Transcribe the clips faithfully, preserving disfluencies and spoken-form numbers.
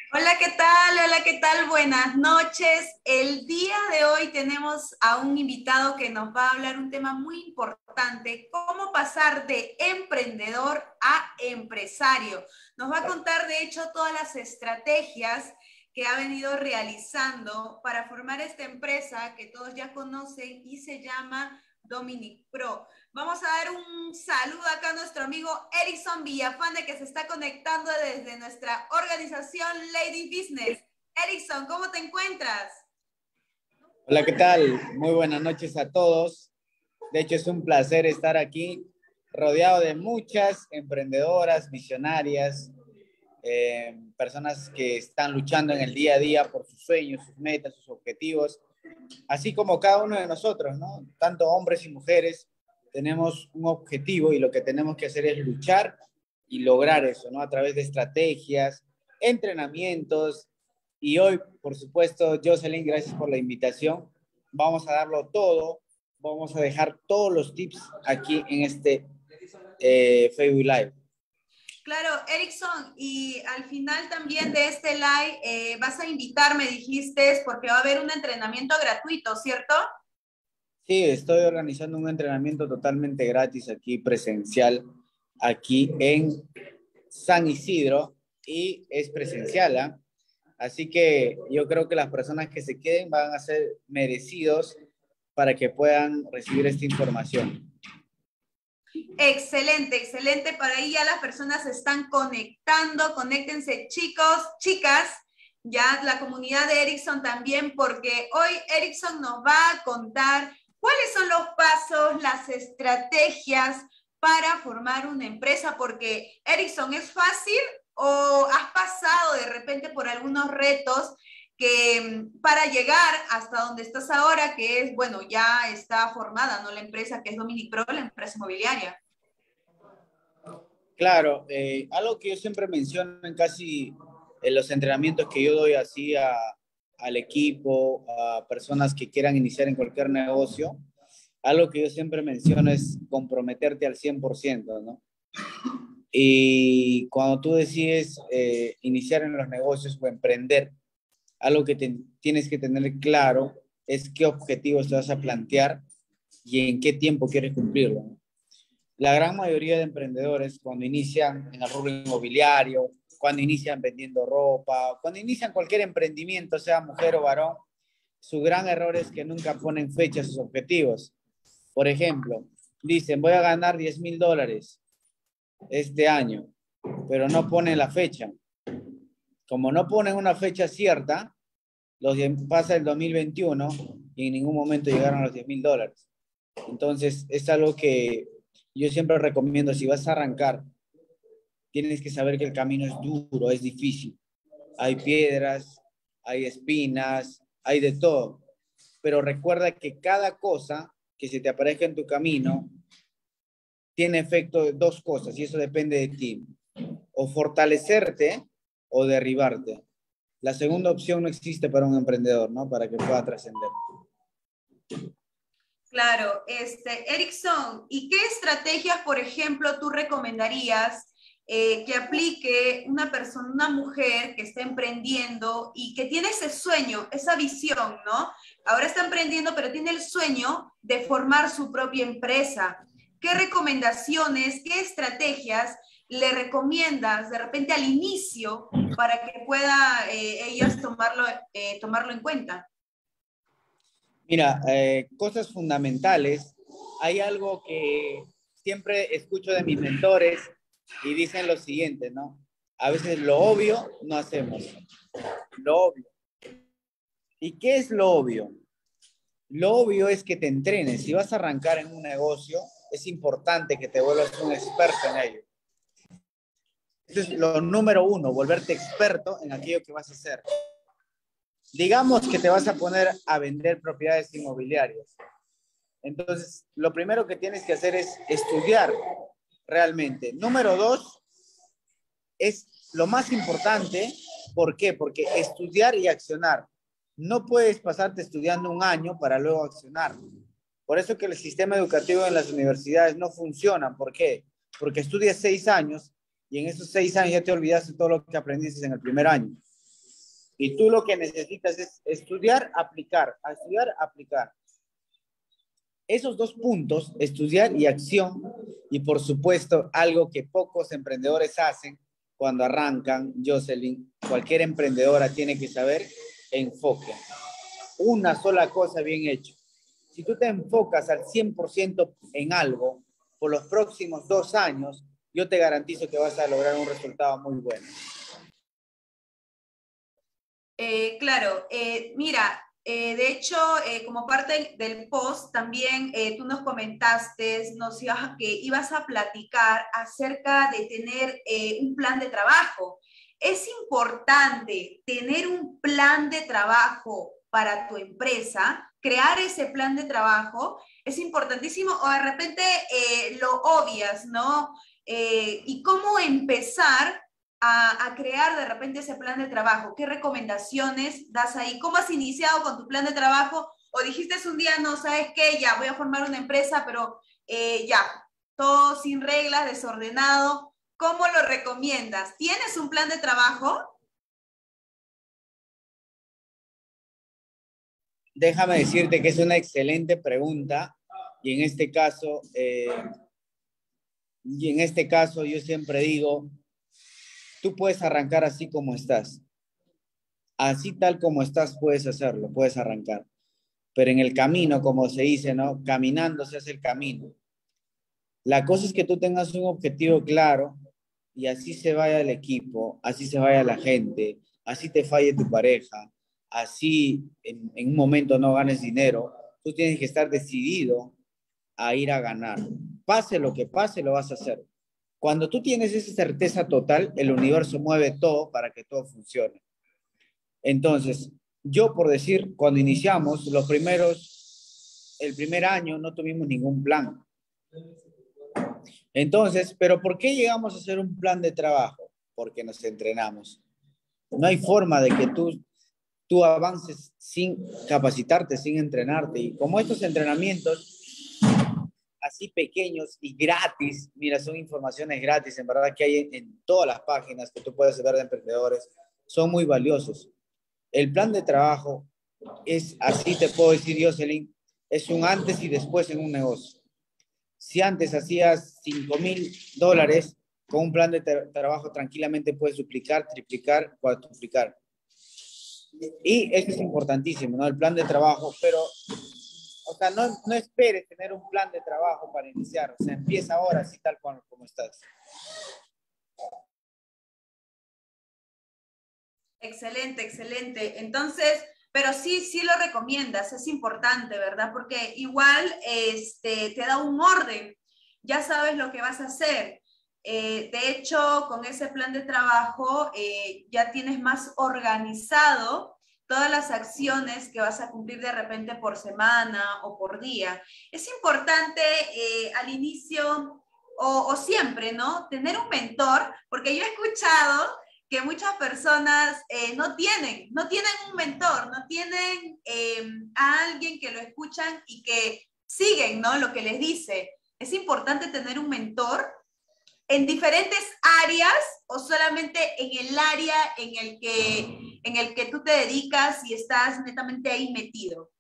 Hola, ¿qué tal? Hola, ¿qué tal? Buenas noches. El día de hoy tenemos a un invitado que nos va a hablar un tema muy importante, cómo pasar de emprendedor a empresario. Nos va a contar, de hecho, todas las estrategias que ha venido realizando para formar esta empresa que todos ya conocen y se llama Dominic Pro. Vamos a dar un saludo acá a nuestro amigo Erickson Villafane, que se está conectando desde nuestra organización Lady Business. Erickson, ¿cómo te encuentras? Hola, ¿qué tal? Muy buenas noches a todos. De hecho, es un placer estar aquí rodeado de muchas emprendedoras, visionarias, eh, personas que están luchando en el día a día por sus sueños, sus metas, sus objetivos, así como cada uno de nosotros, ¿no? Tanto hombres y mujeres tenemos un objetivo y lo que tenemos que hacer es luchar y lograr eso, ¿no? A través de estrategias, entrenamientos. Y hoy, por supuesto, Jocelyn, gracias por la invitación. Vamos a darlo todo. Vamos a dejar todos los tips aquí en este eh, Facebook Live. Claro, Erickson, y al final también de este live eh, vas a invitar, me dijiste, porque va a haber un entrenamiento gratuito, ¿cierto? Sí, estoy organizando un entrenamiento totalmente gratis aquí, presencial, aquí en San Isidro, y es presencial, ¿eh? Así que yo creo que las personas que se queden van a ser merecidos para que puedan recibir esta información. Excelente, excelente. Para ahí ya las personas se están conectando. Conéctense, chicos, chicas. Ya la comunidad de Erickson también, porque hoy Erickson nos va a contar cuáles son los pasos, las estrategias para formar una empresa. Porque Erickson, ¿es fácil o has pasado de repente por algunos retos que para llegar hasta donde estás ahora, que es, bueno, ya está formada, ¿no? La empresa que es Dominic Pro, la empresa inmobiliaria? Claro, eh, algo que yo siempre menciono en casi en los entrenamientos que yo doy así a, al equipo, a personas que quieran iniciar en cualquier negocio, algo que yo siempre menciono es comprometerte al cien por ciento, ¿no? Y cuando tú decides eh, iniciar en los negocios o emprender, algo que te, tienes que tener claro es qué objetivos te vas a plantear y en qué tiempo quieres cumplirlo, ¿no? La gran mayoría de emprendedores cuando inician en el rubro inmobiliario, cuando inician vendiendo ropa, cuando inician cualquier emprendimiento, sea mujer o varón, su gran error es que nunca ponen fecha a sus objetivos. Por ejemplo, dicen voy a ganar diez mil dólares este año, pero no ponen la fecha. Como no ponen una fecha cierta, los pasa el dos mil veintiuno y en ningún momento llegaron a los diez mil dólares. Entonces, es algo que yo siempre recomiendo, si vas a arrancar, tienes que saber que el camino es duro, es difícil. Hay piedras, hay espinas, hay de todo. Pero recuerda que cada cosa que se te aparezca en tu camino tiene efecto de dos cosas y eso depende de ti. O fortalecerte o derribarte. La segunda opción no existe para un emprendedor, ¿no? Para que pueda trascender. Claro, este, Erickson, ¿y qué estrategias, por ejemplo, tú recomendarías eh, que aplique una persona, una mujer que está emprendiendo y que tiene ese sueño, esa visión, ¿no? Ahora está emprendiendo, pero tiene el sueño de formar su propia empresa. ¿Qué recomendaciones, qué estrategias le recomiendas de repente al inicio para que pueda eh, ellas tomarlo, eh, tomarlo en cuenta? Mira, eh, cosas fundamentales. Hay algo que siempre escucho de mis mentores y dicen lo siguiente, ¿no? A veces lo obvio no hacemos. Lo obvio. ¿Y qué es lo obvio? Lo obvio es que te entrenes. Si vas a arrancar en un negocio, es importante que te vuelvas un experto en ello. Eso es lo número uno, volverte experto en aquello que vas a hacer. Digamos que te vas a poner a vender propiedades inmobiliarias. Entonces, lo primero que tienes que hacer es estudiar realmente. Número dos, es lo más importante. ¿Por qué? Porque estudiar y accionar. No puedes pasarte estudiando un año para luego accionar. Por eso que el sistema educativo en las universidades no funciona. ¿Por qué? Porque estudias seis años y en esos seis años ya te olvidaste todo lo que aprendiste en el primer año. Y tú lo que necesitas es estudiar, aplicar, estudiar, aplicar. Esos dos puntos, estudiar y acción, y por supuesto, algo que pocos emprendedores hacen cuando arrancan, Jocelyn, cualquier emprendedora tiene que saber, enfoque. Una sola cosa bien hecha. Si tú te enfocas al cien por ciento en algo, por los próximos dos años, yo te garantizo que vas a lograr un resultado muy bueno. Eh, claro, eh, mira, eh, de hecho, eh, como parte del post, también eh, tú nos comentaste, nos ibas, que ibas a platicar acerca de tener eh, un plan de trabajo. Es importante tener un plan de trabajo para tu empresa, crear ese plan de trabajo, es importantísimo, o de repente eh, lo obvias, ¿no? Eh, y cómo empezar A, a, crear de repente ese plan de trabajo. ¿Qué recomendaciones das ahí? ¿Cómo has iniciado con tu plan de trabajo? ¿O dijiste un día, no, sabes qué, ya voy a formar una empresa, pero eh, ya, todo sin reglas, desordenado? ¿Cómo lo recomiendas? ¿Tienes un plan de trabajo? Déjame decirte que es una excelente pregunta y en este caso, eh, y en este caso yo siempre digo, tú puedes arrancar así como estás. Así tal como estás puedes hacerlo, puedes arrancar. Pero en el camino, como se dice, ¿no? Caminando se hace el camino. La cosa es que tú tengas un objetivo claro y así se vaya el equipo, así se vaya la gente, así te falle tu pareja, así en, en un momento no ganes dinero, tú tienes que estar decidido a ir a ganar. Pase lo que pase, lo vas a hacer. Cuando tú tienes esa certeza total, el universo mueve todo para que todo funcione. Entonces, yo por decir, cuando iniciamos, los primeros, el primer año no tuvimos ningún plan. Entonces, ¿pero por qué llegamos a hacer un plan de trabajo? Porque nos entrenamos. No hay forma de que tú, tú avances sin capacitarte, sin entrenarte. Y como estos entrenamientos así pequeños y gratis, mira, son informaciones gratis, en verdad que hay en, en todas las páginas que tú puedes ver de emprendedores, son muy valiosos. El plan de trabajo es, así te puedo decir, Jocelyn, es un antes y después en un negocio. Si antes hacías cinco mil dólares, con un plan de tra trabajo tranquilamente puedes duplicar, triplicar, cuadruplicar. Y eso es importantísimo, ¿no? El plan de trabajo, pero, o sea, no, no esperes tener un plan de trabajo para iniciar, o sea, empieza ahora así tal cual como estás. Excelente, excelente. Entonces, pero sí, sí lo recomiendas, es importante, ¿verdad? Porque igual este, te da un orden, ya sabes lo que vas a hacer. Eh, de hecho, con ese plan de trabajo eh, ya tienes más organizado todas las acciones que vas a cumplir de repente por semana o por día. Es importante eh, al inicio o, o siempre, ¿no? Tener un mentor, porque yo he escuchado que muchas personas eh, no tienen, no tienen un mentor, no tienen eh, a alguien que lo escuchan y que siguen, ¿no? Lo que les dice. Es importante tener un mentor en diferentes áreas o solamente en el área en el que, en el que tú te dedicas y estás netamente ahí metido.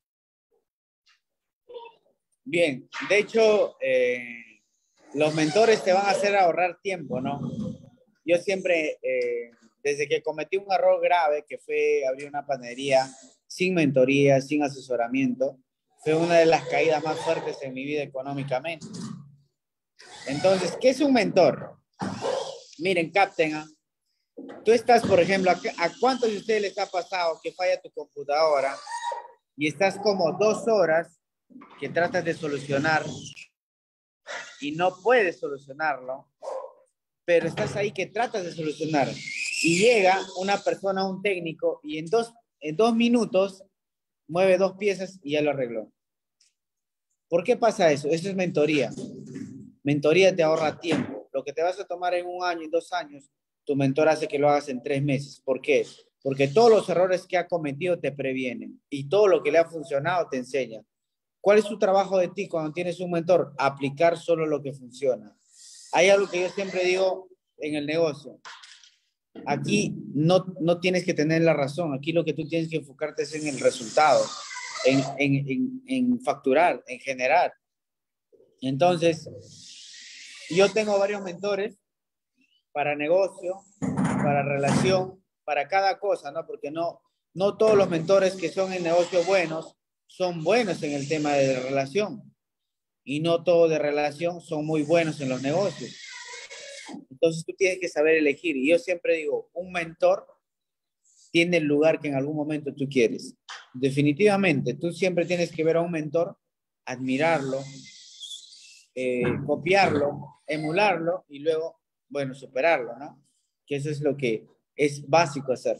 Bien, de hecho, eh, los mentores te van a hacer ahorrar tiempo, ¿no? Yo siempre, eh, desde que cometí un error grave, que fue abrir una panadería sin mentoría, sin asesoramiento, fue una de las caídas más fuertes en mi vida económicamente. Entonces, ¿qué es un mentor? Miren, capten, ¿eh? Tú estás, por ejemplo, ¿a, ¿a cuántos de ustedes les ha pasado que falla tu computadora y estás como dos horas que tratas de solucionar y no puedes solucionarlo, pero estás ahí que tratas de solucionar y llega una persona, un técnico, y en dos, en dos minutos mueve dos piezas y ya lo arregló? ¿Por qué pasa eso? Eso es mentoría. Mentoría te ahorra tiempo. Lo que te vas a tomar en un año, en dos años, tu mentor hace que lo hagas en tres meses. ¿Por qué? Porque todos los errores que ha cometido te previenen y todo lo que le ha funcionado te enseña. ¿Cuál es tu trabajo de ti cuando tienes un mentor? Aplicar solo lo que funciona. Hay algo que yo siempre digo en el negocio. Aquí no, no tienes que tener la razón, aquí lo que tú tienes que enfocarte es en el resultado, en, en, en, en facturar, en generar. Entonces, yo tengo varios mentores para negocio, para relación, para cada cosa, ¿no? Porque no, no todos los mentores que son en negocio buenos son buenos en el tema de relación y no todos de relación son muy buenos en los negocios. Entonces tú tienes que saber elegir. Y yo siempre digo, un mentor tiene el lugar que en algún momento tú quieres. Definitivamente, tú siempre tienes que ver a un mentor, admirarlo, eh, copiarlo, emularlo y luego, bueno, superarlo, ¿no? Que eso es lo que es básico hacer.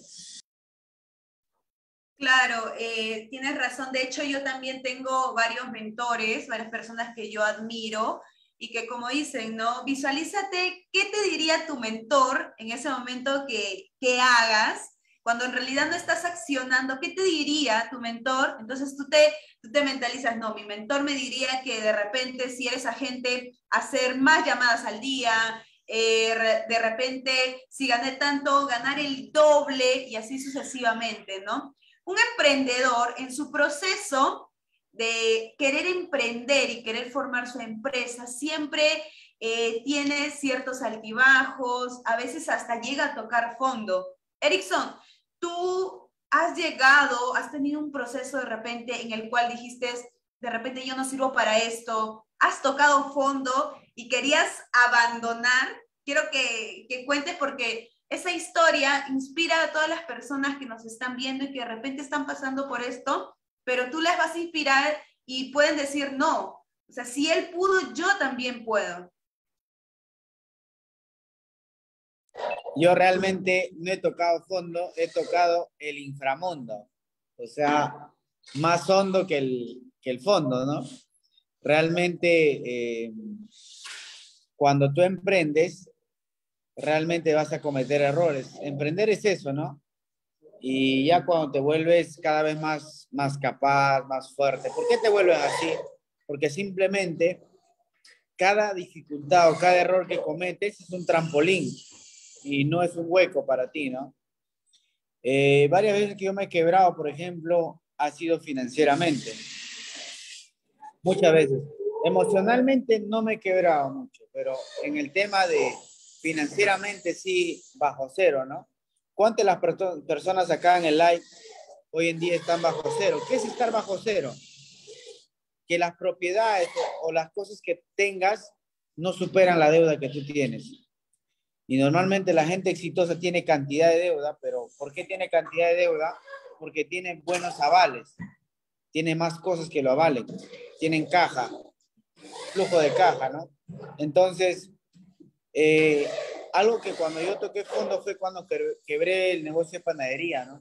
Claro, eh, tienes razón. De hecho, yo también tengo varios mentores, varias personas que yo admiro y que como dicen, ¿no? Visualízate qué te diría tu mentor en ese momento que, que hagas, cuando en realidad no estás accionando, ¿qué te diría tu mentor? Entonces tú te, tú te mentalizas, no, mi mentor me diría que de repente si eres agente, hacer más llamadas al día, eh, de repente si gané tanto, ganar el doble y así sucesivamente, ¿no? Un emprendedor en su proceso de querer emprender y querer formar su empresa siempre eh, tiene ciertos altibajos, a veces hasta llega a tocar fondo. Erickson, tú has llegado, has tenido un proceso de repente en el cual dijiste, de repente yo no sirvo para esto, has tocado fondo y querías abandonar. Quiero que, que cuentes porque esa historia inspira a todas las personas que nos están viendo y que de repente están pasando por esto, pero tú les vas a inspirar y pueden decir no. O sea, si él pudo, yo también puedo. Yo realmente no he tocado fondo, he tocado el inframundo. O sea, más hondo que el, que el fondo, ¿no? Realmente, eh, cuando tú emprendes, realmente vas a cometer errores. Emprender es eso, ¿no? Y ya cuando te vuelves cada vez más, más capaz, más fuerte. ¿Por qué te vuelves así? Porque simplemente cada dificultad o cada error que cometes es un trampolín y no es un hueco para ti, ¿no? Eh, varias veces que yo me he quebrado, por ejemplo, ha sido financieramente. Muchas veces. Emocionalmente no me he quebrado mucho, pero en el tema de financieramente sí, bajo cero, ¿no? ¿Cuántas las perso personas acá en el live hoy en día están bajo cero? ¿Qué es estar bajo cero? Que las propiedades o, o las cosas que tengas no superan la deuda que tú tienes. Y normalmente la gente exitosa tiene cantidad de deuda, pero ¿por qué tiene cantidad de deuda? Porque tiene buenos avales, tiene más cosas que lo avalen, tienen caja, flujo de caja, ¿no? Entonces, eh, algo que cuando yo toqué fondo fue cuando quebré el negocio de panadería, ¿no?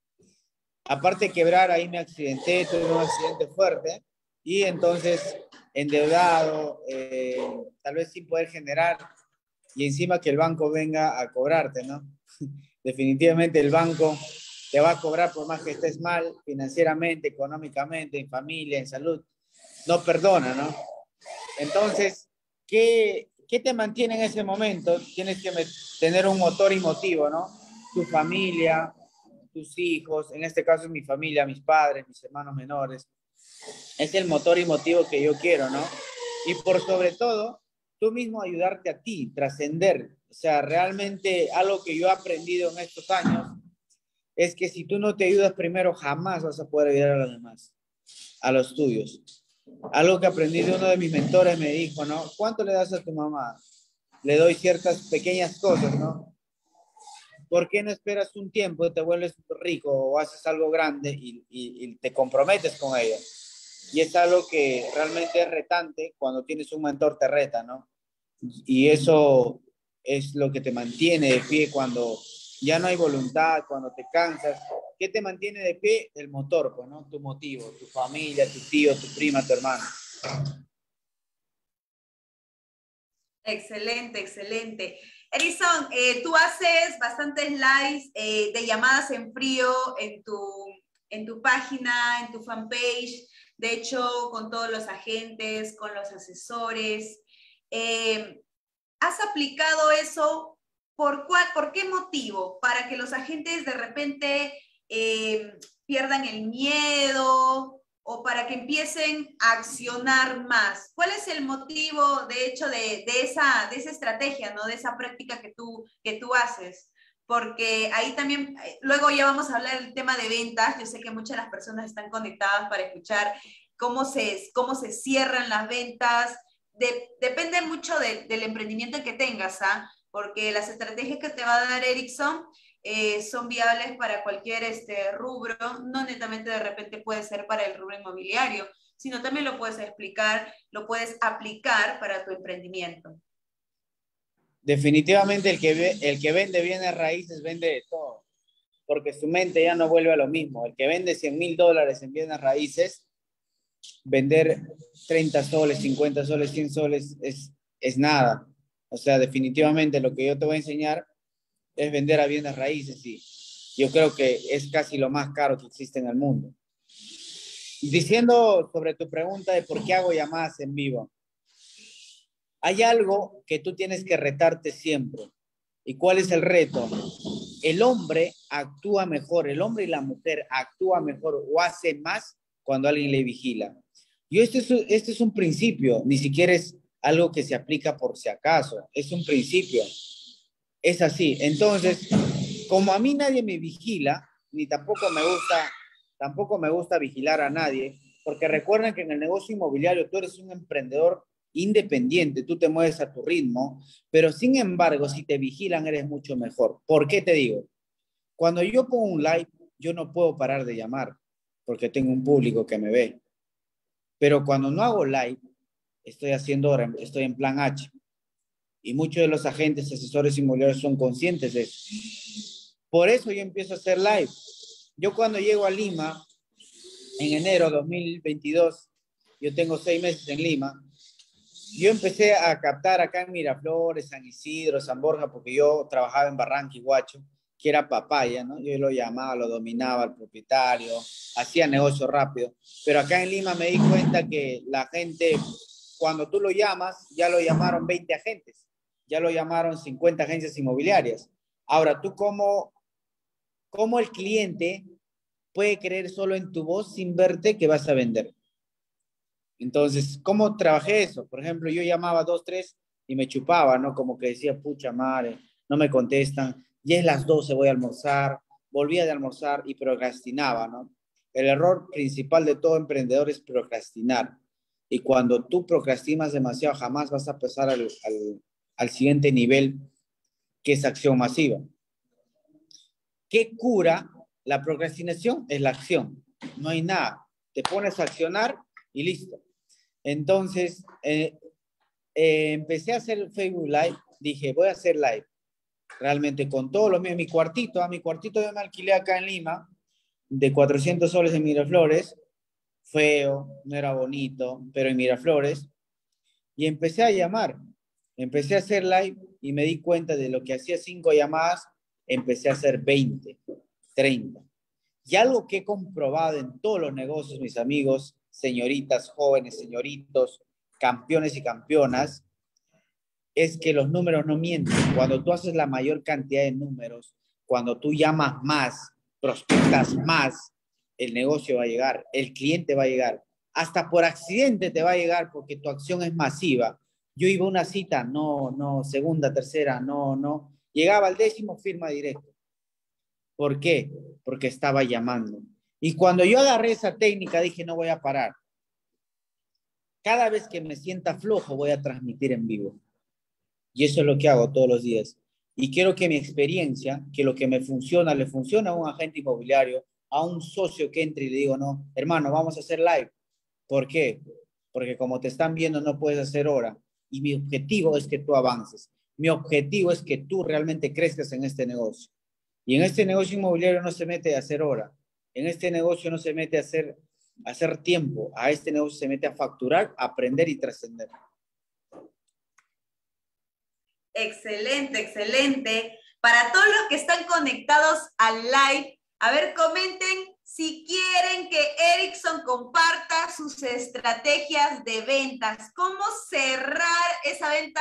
Aparte de quebrar, ahí me accidenté, tuve un accidente fuerte y entonces endeudado, eh, tal vez sin poder generar y encima que el banco venga a cobrarte, ¿no? Definitivamente el banco te va a cobrar por más que estés mal financieramente, económicamente, en familia, en salud. No perdona, ¿no? Entonces, ¿qué, qué te mantiene en ese momento? Tienes que tener un motor y motivo, ¿no? Tu familia, tus hijos, en este caso mi familia, mis padres, mis hermanos menores. Es el motor y motivo que yo quiero, ¿no? Y por sobre todo, tú mismo ayudarte a ti, trascender. O sea, realmente algo que yo he aprendido en estos años es que si tú no te ayudas primero, jamás vas a poder ayudar a los demás, a los tuyos. Algo que aprendí de uno de mis mentores me dijo, ¿no? ¿Cuánto le das a tu mamá? Le doy ciertas pequeñas cosas, ¿no? ¿Por qué no esperas un tiempo, te vuelves rico o haces algo grande y, y, y te comprometes con ella? Y es algo que realmente es retante cuando tienes un mentor, te reta, ¿no? Y eso es lo que te mantiene de pie cuando ya no hay voluntad, cuando te cansas. ¿Qué te mantiene de pie? El motor, pues, ¿no? Tu motivo, tu familia, tu tío, tu prima, tu hermano. Excelente, excelente. Erickson, eh, tú haces bastantes lives eh, de llamadas en frío en tu, en tu página, en tu fanpage, de hecho, con todos los agentes, con los asesores. Eh, ¿Has aplicado eso ¿por cuál, por qué motivo? Para que los agentes de repente eh, pierdan el miedo o para que empiecen a accionar más. ¿Cuál es el motivo, de hecho, de, de, esa, de esa estrategia, ¿no? De esa práctica que tú, que tú haces? Porque ahí también, luego ya vamos a hablar del tema de ventas. Yo sé que muchas de las personas están conectadas para escuchar cómo se, cómo se cierran las ventas. De, depende mucho de, del emprendimiento que tengas, ¿ah? Porque las estrategias que te va a dar Ericsson eh, son viables para cualquier este, rubro, no netamente de repente puede ser para el rubro inmobiliario, sino también lo puedes explicar, lo puedes aplicar para tu emprendimiento. Definitivamente el que, ve, el que vende bienes raíces vende de todo, porque su mente ya no vuelve a lo mismo. El que vende cien mil dólares en bienes raíces, vender treinta soles, cincuenta soles, cien soles es, es nada. O sea, definitivamente lo que yo te voy a enseñar es vender a bienes raíces y yo creo que es casi lo más caro que existe en el mundo. Diciendo sobre tu pregunta de por qué hago llamadas en vivo, hay algo que tú tienes que retarte siempre. ¿Y cuál es el reto? El hombre actúa mejor, el hombre y la mujer actúa mejor o hace más cuando alguien le vigila. Y este es, este es un principio, ni siquiera es algo que se aplica por si acaso, es un principio. Es así. Entonces, como a mí nadie me vigila, ni tampoco me gusta, tampoco me gusta vigilar a nadie, porque recuerden que en el negocio inmobiliario tú eres un emprendedor independiente, tú te mueves a tu ritmo, pero sin embargo, si te vigilan, eres mucho mejor. ¿Por qué te digo? Cuando yo pongo un live, yo no puedo parar de llamar, porque tengo un público que me ve. Pero cuando no hago live, estoy haciendo, estoy en plan H. Y muchos de los agentes, asesores inmobiliarios son conscientes de eso. Por eso yo empiezo a hacer live. Yo cuando llego a Lima, en enero de dos mil veintidós, yo tengo seis meses en Lima, yo empecé a captar acá en Miraflores, San Isidro, San Borja, porque yo trabajaba en Barranca y Huacho, que era papaya, ¿no? Yo lo llamaba, lo dominaba al propietario, hacía negocio rápido. Pero acá en Lima me di cuenta que la gente, cuando tú lo llamas, ya lo llamaron veinte agentes, ya lo llamaron cincuenta agencias inmobiliarias. Ahora, tú como, como el cliente puede creer solo en tu voz sin verte que vas a vender. Entonces, ¿cómo trabajé eso? Por ejemplo, yo llamaba dos, tres y me chupaba, ¿no? Como que decía, pucha madre, no me contestan, ya es las doce, voy a almorzar, volvía de almorzar y procrastinaba, ¿no? El error principal de todo emprendedor es procrastinar. Y cuando tú procrastinas demasiado, jamás vas a pasar al, al, al siguiente nivel, que es acción masiva. ¿Qué cura la procrastinación? Es la acción. No hay nada. Te pones a accionar y listo. Entonces, eh, eh, empecé a hacer Facebook Live. Dije, voy a hacer live. Realmente con todos los míos, mi cuartito, a mi cuartito yo me alquilé acá en Lima, de cuatrocientos soles en Miraflores. Feo, no era bonito, pero en Miraflores. Y empecé a llamar. Empecé a hacer live y me di cuenta de lo que hacía cinco llamadas, empecé a hacer veinte, treinta. Y algo que he comprobado en todos los negocios, mis amigos, señoritas, jóvenes, señoritos, campeones y campeonas, es que los números no mienten. Cuando tú haces la mayor cantidad de números, cuando tú llamas más, prospectas más, el negocio va a llegar, el cliente va a llegar. Hasta por accidente te va a llegar porque tu acción es masiva. Yo iba a una cita, no, no, segunda, tercera, no, no. Llegaba al décimo, firma directo. ¿Por qué? Porque estaba llamando. Y cuando yo agarré esa técnica, dije, no voy a parar. Cada vez que me sienta flojo, voy a transmitir en vivo. Y eso es lo que hago todos los días. Y quiero que mi experiencia, que lo que me funciona, le funciona a un agente inmobiliario, a un socio que entre y le digo, no, hermano, vamos a hacer live. ¿Por qué? Porque como te están viendo, no puedes hacer hora. Y mi objetivo es que tú avances. Mi objetivo es que tú realmente crezcas en este negocio. Y en este negocio inmobiliario no se mete a hacer hora. En este negocio no se mete a hacer, a hacer tiempo. A este negocio se mete a facturar, a aprender y trascender. Excelente, excelente. Para todos los que están conectados al live, a ver, comenten si quieren que Ericsson comparta sus estrategias de ventas. ¿Cómo cerrar esa venta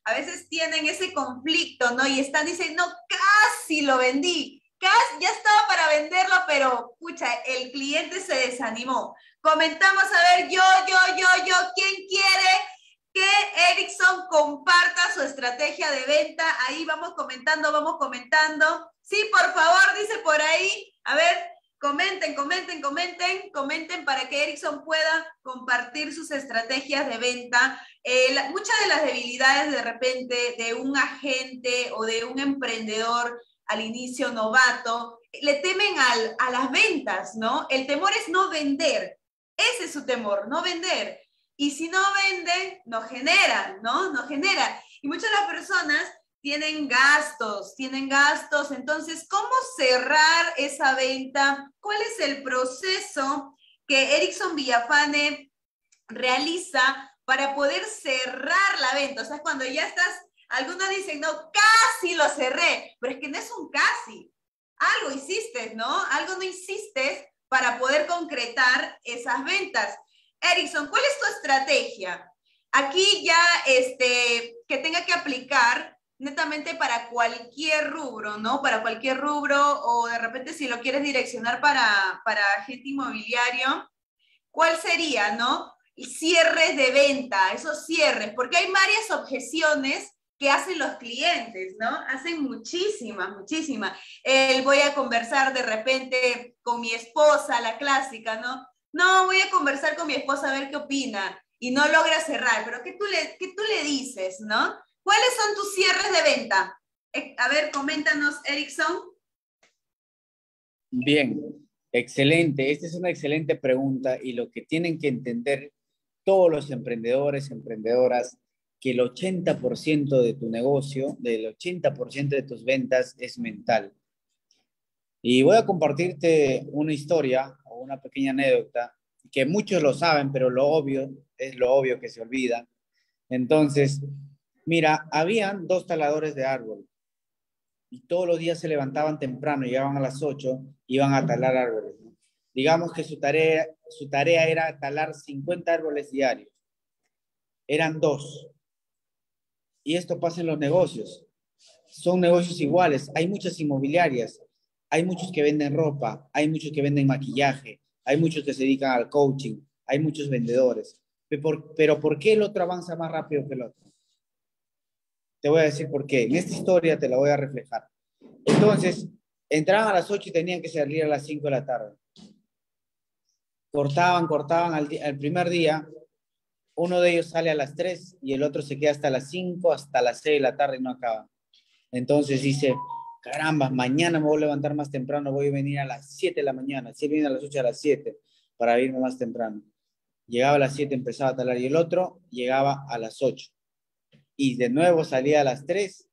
a veces tienen ese conflicto, ¿no? Y están diciendo, no, casi lo vendí, casi, ya estaba para venderlo, pero, pucha, el cliente se desanimó. Comentamos, a ver, yo, yo, yo, yo, ¿quién quiere que Erickson comparta su estrategia de venta? Ahí vamos comentando, vamos comentando. Sí, por favor, dice por ahí. A ver, comenten, comenten, comenten, comenten para que Erickson pueda compartir sus estrategias de venta. Eh, la, muchas de las debilidades de repente de un agente o de un emprendedor al inicio novato, le temen al, a las ventas, ¿no? El temor es no vender. Ese es su temor, no vender. Y si no venden, no generan, ¿no? No genera. Y muchas de las personas tienen gastos, tienen gastos. Entonces, ¿cómo cerrar esa venta? ¿Cuál es el proceso que Erickson Villafane realiza para poder cerrar la venta? O sea, cuando ya estás, algunos dicen, no, casi lo cerré, pero es que no es un casi. Algo hiciste, ¿no? Algo no hiciste para poder concretar esas ventas. Erickson, ¿cuál es tu estrategia? Aquí ya, este, que tenga que aplicar netamente para cualquier rubro, ¿no? Para cualquier rubro, o de repente si lo quieres direccionar para, para agente inmobiliario, ¿cuál sería, no? Cierres de venta, esos cierres, porque hay varias objeciones que hacen los clientes, ¿no? Hacen muchísimas, muchísimas. El voy a conversar de repente con mi esposa, la clásica, ¿no? No, voy a conversar con mi esposa a ver qué opina, y no logra cerrar, pero ¿qué tú le, qué tú le dices, no? ¿Cuáles son tus cierres de venta? Eh, a ver, coméntanos, Erickson. Bien, excelente. Esta es una excelente pregunta y lo que tienen que entender todos los emprendedores, emprendedoras, que el ochenta por ciento de tu negocio, del ochenta por ciento de tus ventas es mental. Y voy a compartirte una historia o una pequeña anécdota que muchos lo saben, pero lo obvio es lo obvio que se olvida. Entonces, mira, habían dos taladores de árbol y todos los días se levantaban temprano, llegaban a las ocho, iban a talar árboles, ¿no? Digamos que su tarea, su tarea era talar cincuenta árboles diarios. Eran dos. Y esto pasa en los negocios. Son negocios iguales. Hay muchas inmobiliarias. Hay muchos que venden ropa, hay muchos que venden maquillaje, hay muchos que se dedican al coaching, hay muchos vendedores. Pero ¿por, pero ¿por qué el otro avanza más rápido que el otro? Te voy a decir por qué. En esta historia te la voy a reflejar. Entonces, entraban a las ocho y tenían que salir a las cinco de la tarde. Cortaban, cortaban al, al primer día. Uno de ellos sale a las tres y el otro se queda hasta las cinco, hasta las seis de la tarde y no acaba. Entonces dice, caramba, mañana me voy a levantar más temprano, voy a venir a las siete de la mañana, si viene a las ocho a las siete, para irme más temprano. Llegaba a las siete, empezaba a talar, y el otro llegaba a las ocho. Y de nuevo salía a las tres.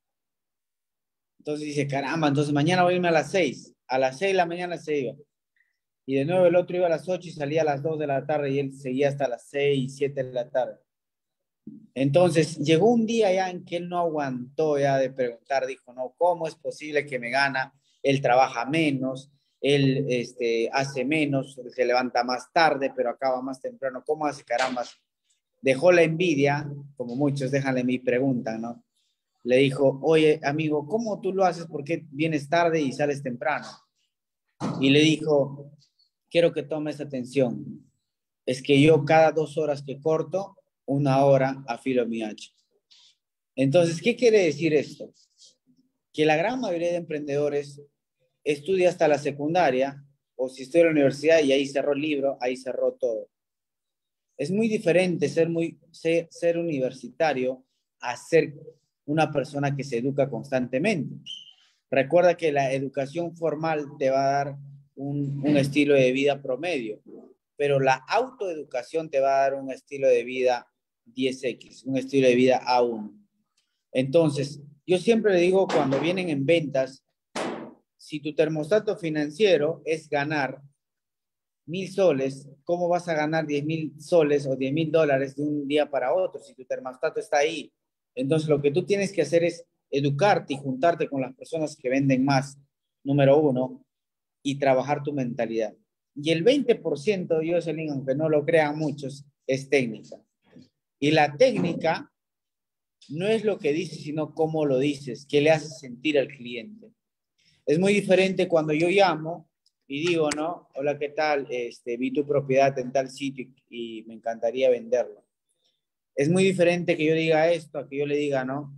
Entonces dice, caramba, entonces mañana voy a irme a las seis. A las seis de la mañana se iba. Y de nuevo el otro iba a las ocho y salía a las dos de la tarde y él seguía hasta las seis, siete de la tarde. Entonces, llegó un día ya en que él no aguantó ya de preguntar, dijo, no, ¿cómo es posible que me gana? Él trabaja menos, él este, hace menos, se levanta más tarde, pero acaba más temprano. ¿Cómo hace, caramba? Dejó la envidia, como muchos dejan en mi pregunta, ¿no? Le dijo, oye, amigo, ¿cómo tú lo haces? ¿Por qué vienes tarde y sales temprano? Y le dijo, quiero que tomes atención. Es que yo cada dos horas que corto, una hora afilo mi hacha. Entonces, ¿qué quiere decir esto? Que la gran mayoría de emprendedores estudia hasta la secundaria, o si estudia en la universidad y ahí cerró el libro, ahí cerró todo. Es muy diferente ser, muy, ser, ser universitario a ser una persona que se educa constantemente. Recuerda que la educación formal te va a dar un, un estilo de vida promedio, pero la autoeducación te va a dar un estilo de vida diez equis, un estilo de vida A uno. Entonces, yo siempre le digo cuando vienen en ventas, si tu termostato financiero es ganar mil soles, ¿cómo vas a ganar diez mil soles o diez mil dólares de un día para otro si tu termostato está ahí? Entonces, lo que tú tienes que hacer es educarte y juntarte con las personas que venden más, número uno, y trabajar tu mentalidad. Y el veinte por ciento, Jocelyn, aunque no lo crean muchos, es técnica. Y la técnica no es lo que dices, sino cómo lo dices, qué le haces sentir al cliente. Es muy diferente cuando yo llamo y digo, ¿no? Hola, ¿qué tal? Este, vi tu propiedad en tal sitio y, y me encantaría venderlo. Es muy diferente que yo diga esto a que yo le diga, ¿no?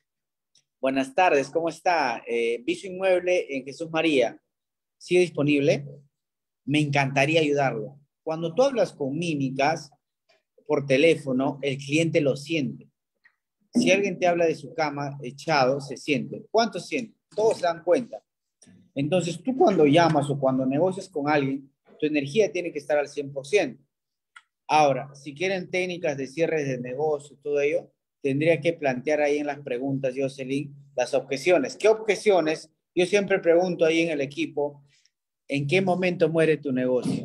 Buenas tardes, ¿cómo está? Eh, vi su inmueble en Jesús María. ¿Sigue disponible? Me encantaría ayudarlo. Cuando tú hablas con mímicas por teléfono, el cliente lo siente. Si alguien te habla de su cama echado, se siente. ¿Cuánto siente? Todos se dan cuenta. Entonces, tú cuando llamas o cuando negocias con alguien, tu energía tiene que estar al cien por ciento. Ahora, si quieren técnicas de cierre de negocio, todo ello, tendría que plantear ahí en las preguntas, Jocelyn, las objeciones. ¿Qué objeciones? Yo siempre pregunto ahí en el equipo, ¿en qué momento muere tu negocio?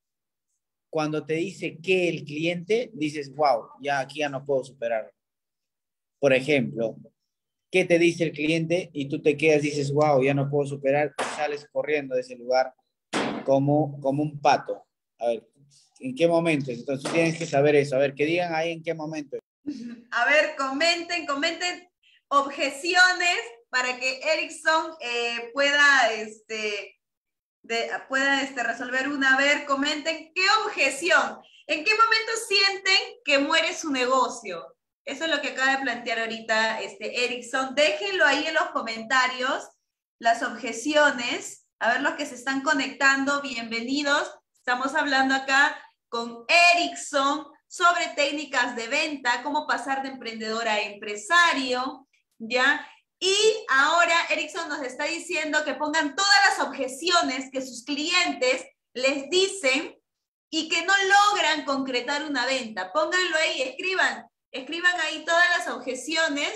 Cuando te dice que el cliente, dices, wow, ya aquí ya no puedo superar. Por ejemplo, ¿qué te dice el cliente? Y tú te quedas, dices, wow, ya no puedo superar, y sales corriendo de ese lugar como, como un pato. A ver, ¿en qué momento? Entonces tú tienes que saber eso. A ver, que digan ahí en qué momento. A ver, comenten, comenten objeciones para que Erickson eh, pueda, este, de, pueda este, resolver una. A ver, comenten qué objeción, en qué momento sienten que muere su negocio. Eso es lo que acaba de plantear ahorita este, Erickson. Déjenlo ahí en los comentarios, las objeciones. A ver, los que se están conectando, bienvenidos. Estamos hablando acá con Erickson sobre técnicas de venta, cómo pasar de emprendedor a empresario, ¿ya? Y ahora Erickson nos está diciendo que pongan todas las objeciones que sus clientes les dicen y que no logran concretar una venta. Pónganlo ahí, escriban, escriban ahí todas las objeciones.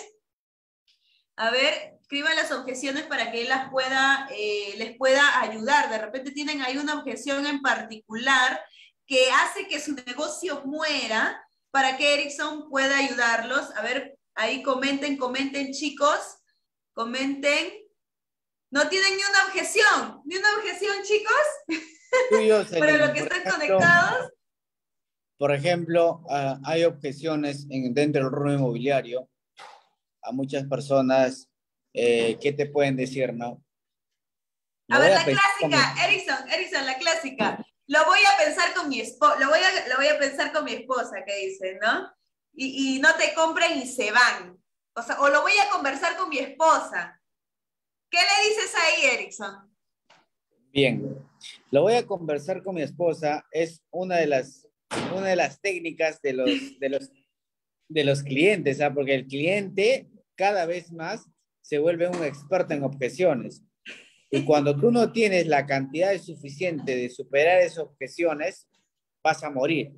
A ver, escriban las objeciones para que él las pueda, eh, les pueda ayudar. De repente tienen ahí una objeción en particular que hace que su negocio muera para que Erickson pueda ayudarlos. A ver, ahí comenten, comenten, chicos. Comenten. No tienen ni una objeción, ni una objeción, chicos. Tú y yo, Para Celine, los que por están ejemplo, conectados. por ejemplo, uh, hay objeciones en, dentro del rubro inmobiliario a muchas personas. Eh, ¿qué te pueden decir, no? A Lo ver, voy la a pensar con mi... clásica, Erickson, Erickson, la clásica. Lo voy a pensar con mi esposa, lo voy a, lo voy a pensar con mi esposa, que dice, ¿no? Y, y no te compran y se van. O sea, o lo voy a conversar con mi esposa. ¿Qué le dices ahí, Erickson? Bien, lo voy a conversar con mi esposa. Es una de las, una de las técnicas de los, de los, de los clientes, ¿ah? Porque el cliente cada vez más se vuelve un experto en objeciones. Y cuando tú no tienes la cantidad suficiente de superar esas objeciones, vas a morir.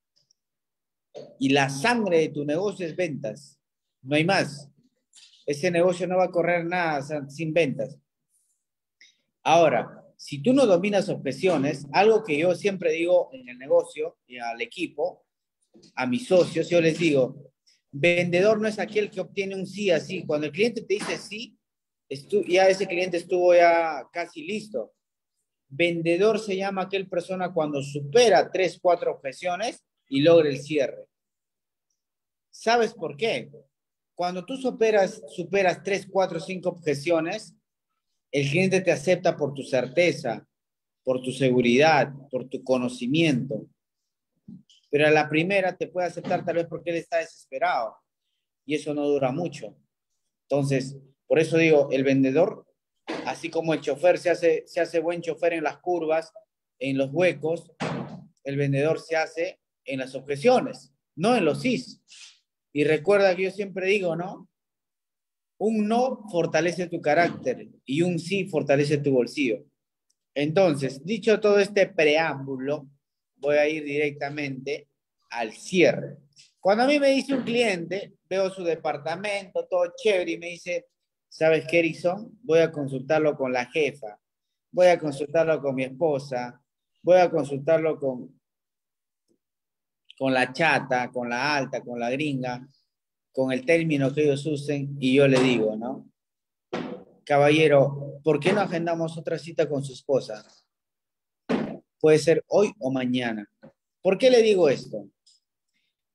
Y la sangre de tu negocio es ventas. No hay más. Ese negocio no va a correr nada sin ventas. Ahora, si tú no dominas objeciones, algo que yo siempre digo en el negocio y al equipo, a mis socios, yo les digo, vendedor no es aquel que obtiene un sí así. Cuando el cliente te dice sí, ya ese cliente estuvo ya casi listo. Vendedor se llama aquel persona cuando supera tres, cuatro objeciones y logra el cierre. ¿Sabes por qué? Cuando tú superas, superas tres, cuatro, cinco objeciones, el cliente te acepta por tu certeza, por tu seguridad, por tu conocimiento. Pero a la primera te puede aceptar tal vez porque él está desesperado. Y eso no dura mucho. Entonces, por eso digo, el vendedor, así como el chofer se hace, se hace buen chofer en las curvas, en los huecos, el vendedor se hace en las objeciones, no en los sís. Y recuerda que yo siempre digo, ¿no? Un no fortalece tu carácter y un sí fortalece tu bolsillo. Entonces, dicho todo este preámbulo, voy a ir directamente al cierre. Cuando a mí me dice un cliente, veo su departamento, todo chévere, y me dice, ¿sabes qué, Erickson? Voy a consultarlo con la jefa, voy a consultarlo con mi esposa, voy a consultarlo con, con la chata, con la alta, con la gringa, con el término que ellos usen, y yo le digo, ¿no? Caballero, ¿por qué no agendamos otra cita con su esposa? Puede ser hoy o mañana. ¿Por qué le digo esto?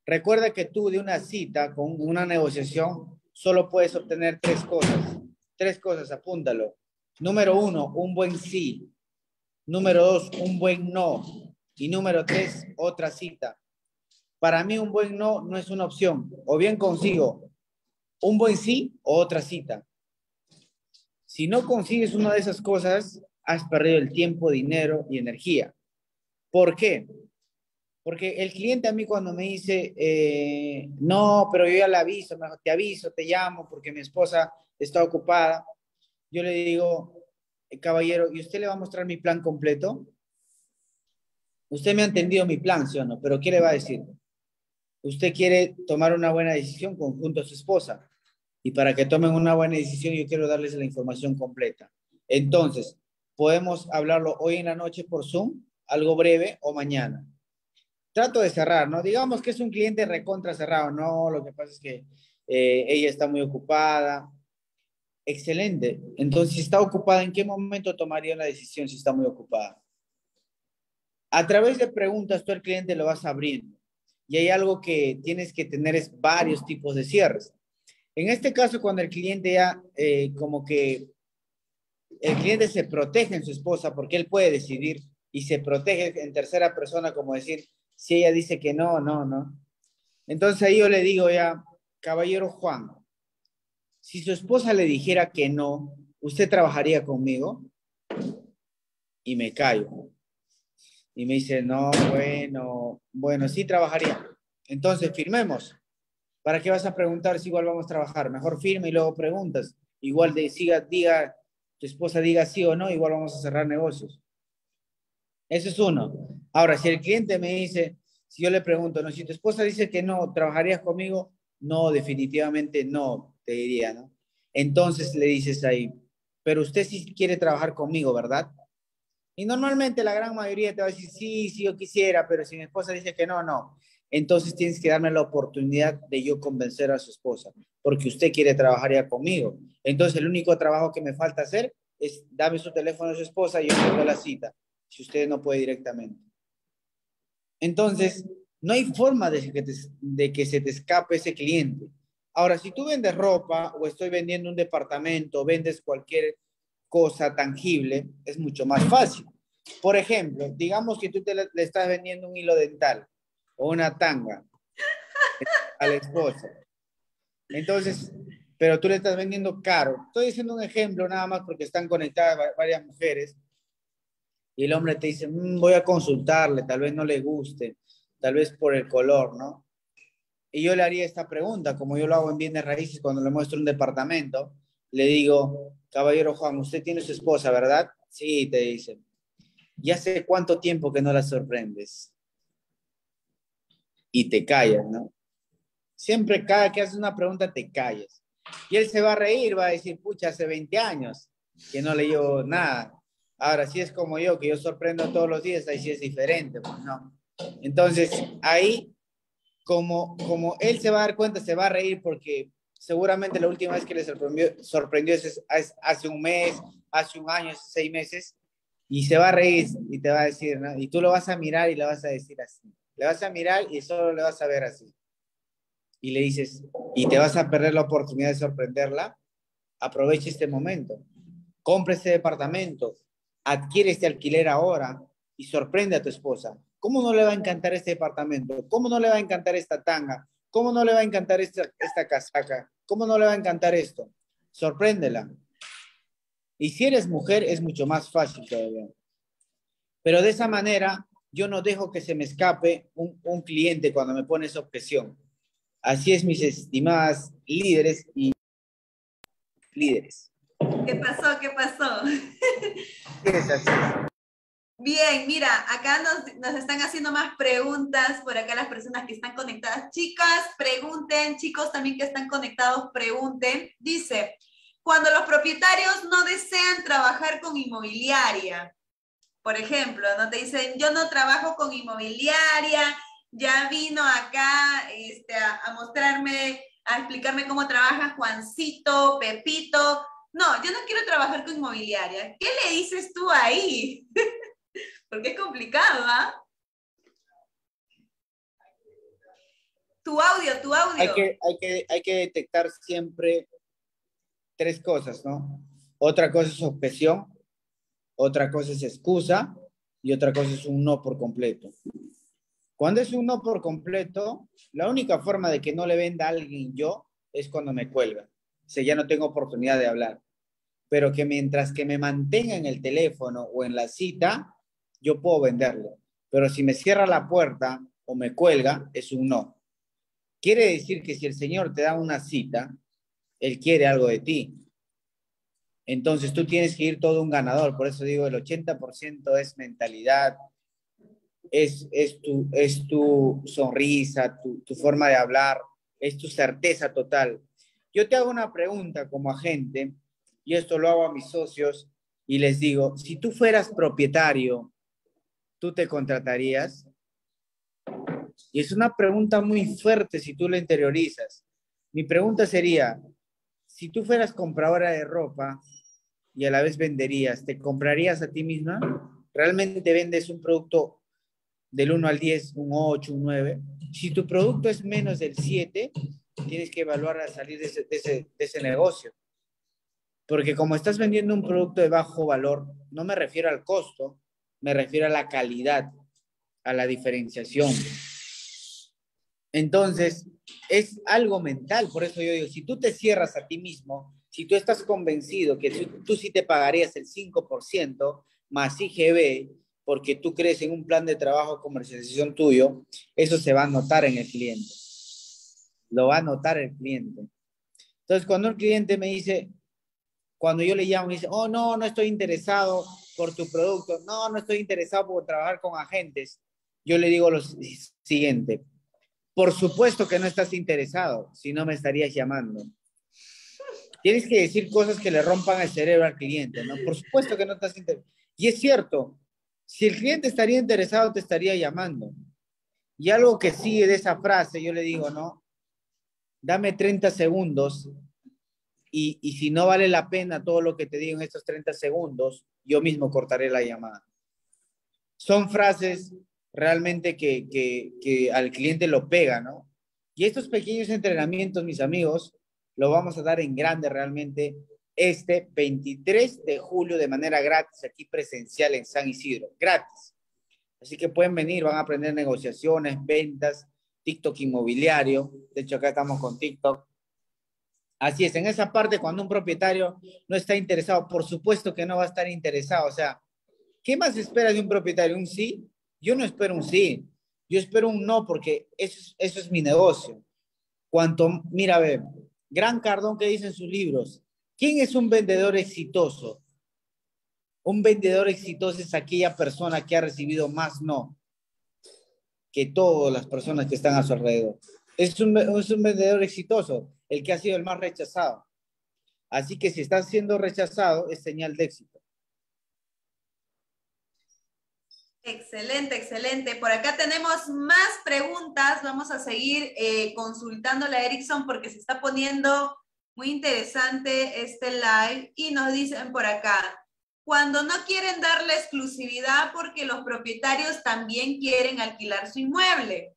Recuerda que tú de una cita con una negociación solo puedes obtener tres cosas. Tres cosas, apúntalo. Número uno, un buen sí. Número dos, un buen no. Y número tres, otra cita. Para mí un buen no no es una opción. O bien consigo un buen sí o otra cita. Si no consigues una de esas cosas, has perdido el tiempo, dinero y energía. ¿Por qué? Porque el cliente a mí cuando me dice, eh, no, pero yo ya le aviso, mejor te aviso, te llamo porque mi esposa está ocupada, yo le digo, eh, caballero, ¿y usted le va a mostrar mi plan completo? Usted me ha entendido mi plan, ¿sí o no? Pero ¿qué le va a decir? Usted quiere tomar una buena decisión conjunto a su esposa. Y para que tomen una buena decisión, yo quiero darles la información completa. Entonces, podemos hablarlo hoy en la noche por Zoom, algo breve, o mañana. Trato de cerrar, ¿no? Digamos que es un cliente recontra cerrado, no, lo que pasa es que eh, ella está muy ocupada. Excelente. Entonces, si está ocupada, ¿en qué momento tomaría una decisión si está muy ocupada? A través de preguntas, tú al cliente lo vas abriendo. Y hay algo que tienes que tener es varios tipos de cierres. En este caso, cuando el cliente ya eh, como que el cliente se protege en su esposa porque él puede decidir y se protege en tercera persona como decir, si ella dice que no, no, no. Entonces ahí yo le digo ya, caballero Juan, si su esposa le dijera que no, ¿usted trabajaría conmigo? Y me callo. Y me dice, no, bueno, bueno, sí trabajaría. Entonces firmemos. ¿Para qué vas a preguntar si igual vamos a trabajar? Mejor firme y luego preguntas. Igual de, siga, diga, tu esposa diga sí o no, igual vamos a cerrar negocios. Eso es uno. Ahora, si el cliente me dice, si yo le pregunto, no, si tu esposa dice que no, ¿trabajarías conmigo? No, definitivamente no, te diría, ¿no? Entonces le dices ahí, pero usted sí quiere trabajar conmigo, ¿verdad? Y normalmente la gran mayoría te va a decir, sí, sí, yo quisiera, pero si mi esposa dice que no, no. Entonces tienes que darme la oportunidad de yo convencer a su esposa, porque usted quiere trabajar ya conmigo. Entonces el único trabajo que me falta hacer es darme su teléfono a su esposa y yo tengo la cita, si usted no puede directamente. Entonces, no hay forma de que, te, de que se te escape ese cliente. Ahora, si tú vendes ropa o estoy vendiendo un departamento, vendes cualquier cosa tangible, es mucho más fácil. Por ejemplo, digamos que tú te le, le estás vendiendo un hilo dental o una tanga a la esposa. Entonces, pero tú le estás vendiendo caro. Estoy diciendo un ejemplo nada más porque están conectadas varias mujeres y el hombre te dice, mmm, voy a consultarle, tal vez no le guste, tal vez por el color, ¿no? Y yo le haría esta pregunta, como yo lo hago en bienes raíces cuando le muestro un departamento, le digo, caballero Juan, usted tiene su esposa, ¿verdad? Sí, te dice. ¿Y hace cuánto tiempo que no la sorprendes? Y te callas, ¿no? Siempre cada que haces una pregunta te callas. Y él se va a reír, va a decir, pucha, hace veinte años que no leyó nada. Ahora, si es como yo, que yo sorprendo todos los días, ahí sí es diferente, pues no. Entonces, ahí, como, como él se va a dar cuenta, se va a reír porque seguramente la última vez que le sorprendió, sorprendió es, es hace un mes, hace un año, hace seis meses, y se va a reír y te va a decir, ¿no? Y tú lo vas a mirar y le vas a decir así. Le vas a mirar y solo le vas a ver así. Y le dices, y te vas a perder la oportunidad de sorprenderla, aprovecha este momento. Compra este departamento, adquiere este alquiler ahora y sorprende a tu esposa. ¿Cómo no le va a encantar este departamento? ¿Cómo no le va a encantar esta tanga? ¿Cómo no le va a encantar esta, esta casaca? ¿Cómo no le va a encantar esto? Sorpréndela. Y si eres mujer, es mucho más fácil todavía. Pero de esa manera, yo no dejo que se me escape un, un cliente cuando me pone esa objeción. Así es, mis estimadas líderes y líderes. ¿Qué pasó? ¿Qué pasó? Es así. Bien, mira, acá nos, nos están haciendo más preguntas, por acá las personas que están conectadas. Chicas, pregunten, chicos también que están conectados, pregunten. Dice, cuando los propietarios no desean trabajar con inmobiliaria, por ejemplo, no te dicen, yo no trabajo con inmobiliaria, ya vino acá este, a, a mostrarme, a explicarme cómo trabaja Juancito, Pepito. No, yo no quiero trabajar con inmobiliaria. ¿Qué le dices tú ahí? Porque es complicado, ¿ah? Tu audio, tu audio. Hay que, hay que, hay que detectar siempre tres cosas, ¿no? Otra cosa es objeción, otra cosa es excusa y otra cosa es un no por completo. Cuando es un no por completo, la única forma de que no le venda a alguien yo es cuando me cuelga. O sea, ya no tengo oportunidad de hablar. Pero que mientras que me mantenga en el teléfono o en la cita, yo puedo venderle. Pero si me cierra la puerta o me cuelga, es un no. Quiere decir que si el Señor te da una cita, Él quiere algo de ti. Entonces tú tienes que ir todo un ganador. Por eso digo, el ochenta por ciento es mentalidad, es, es, tu, es tu sonrisa, tu, tu forma de hablar, es tu certeza total. Yo te hago una pregunta como agente, y esto lo hago a mis socios, y les digo, si tú fueras propietario, ¿tú te contratarías? Y es una pregunta muy fuerte si tú la interiorizas. Mi pregunta sería, si tú fueras compradora de ropa y a la vez venderías, ¿te comprarías a ti misma? ¿Realmente vendes un producto del uno al diez, un ocho, un nueve? Si tu producto es menos del siete, tienes que evaluar a salir de ese, de ese, de ese negocio. Porque como estás vendiendo un producto de bajo valor, no me refiero al costo, me refiero a la calidad, a la diferenciación. Entonces, es algo mental. Por eso yo digo, si tú te cierras a ti mismo, si tú estás convencido que tú, tú sí te pagarías el cinco por ciento más I G B, porque tú crees en un plan de trabajo comercialización tuyo, eso se va a notar en el cliente. Lo va a notar el cliente. Entonces, cuando el cliente me dice, cuando yo le llamo y dice, oh, no, no estoy interesado por tu producto, no, no estoy interesado por trabajar con agentes, yo le digo lo siguiente, por supuesto que no estás interesado, si no me estarías llamando. Tienes que decir cosas que le rompan el cerebro al cliente, ¿no? Por supuesto que no estás interesado. Y es cierto, si el cliente estaría interesado, te estaría llamando. Y algo que sigue de esa frase, yo le digo, ¿no? Dame treinta segundos y, y si no vale la pena todo lo que te digo en estos treinta segundos, yo mismo cortaré la llamada. Son frases realmente que, que, que al cliente lo pega, ¿no? Y estos pequeños entrenamientos, mis amigos, lo vamos a dar en grande realmente este veintitrés de julio de manera gratis aquí presencial en San Isidro, gratis. Así que pueden venir, van a aprender negociaciones, ventas, TikTok inmobiliario. De hecho, acá estamos con TikTok. Así es, en esa parte cuando un propietario no está interesado, por supuesto que no va a estar interesado. O sea, ¿qué más esperas de un propietario? ¿Un sí? Yo no espero un sí, yo espero un no porque eso es, eso es mi negocio. Cuanto, mira, a ver, Gran Cardón que dice en sus libros, ¿quién es un vendedor exitoso? Un vendedor exitoso es aquella persona que ha recibido más no que todas las personas que están a su alrededor. Es un, es un vendedor exitoso, el que ha sido el más rechazado. Así que si estás siendo rechazado, es señal de éxito. Excelente, excelente. Por acá tenemos más preguntas. Vamos a seguir eh, consultándole a Erickson porque se está poniendo muy interesante este live. Y nos dicen por acá, cuando no quieren dar la exclusividad porque los propietarios también quieren alquilar su inmueble.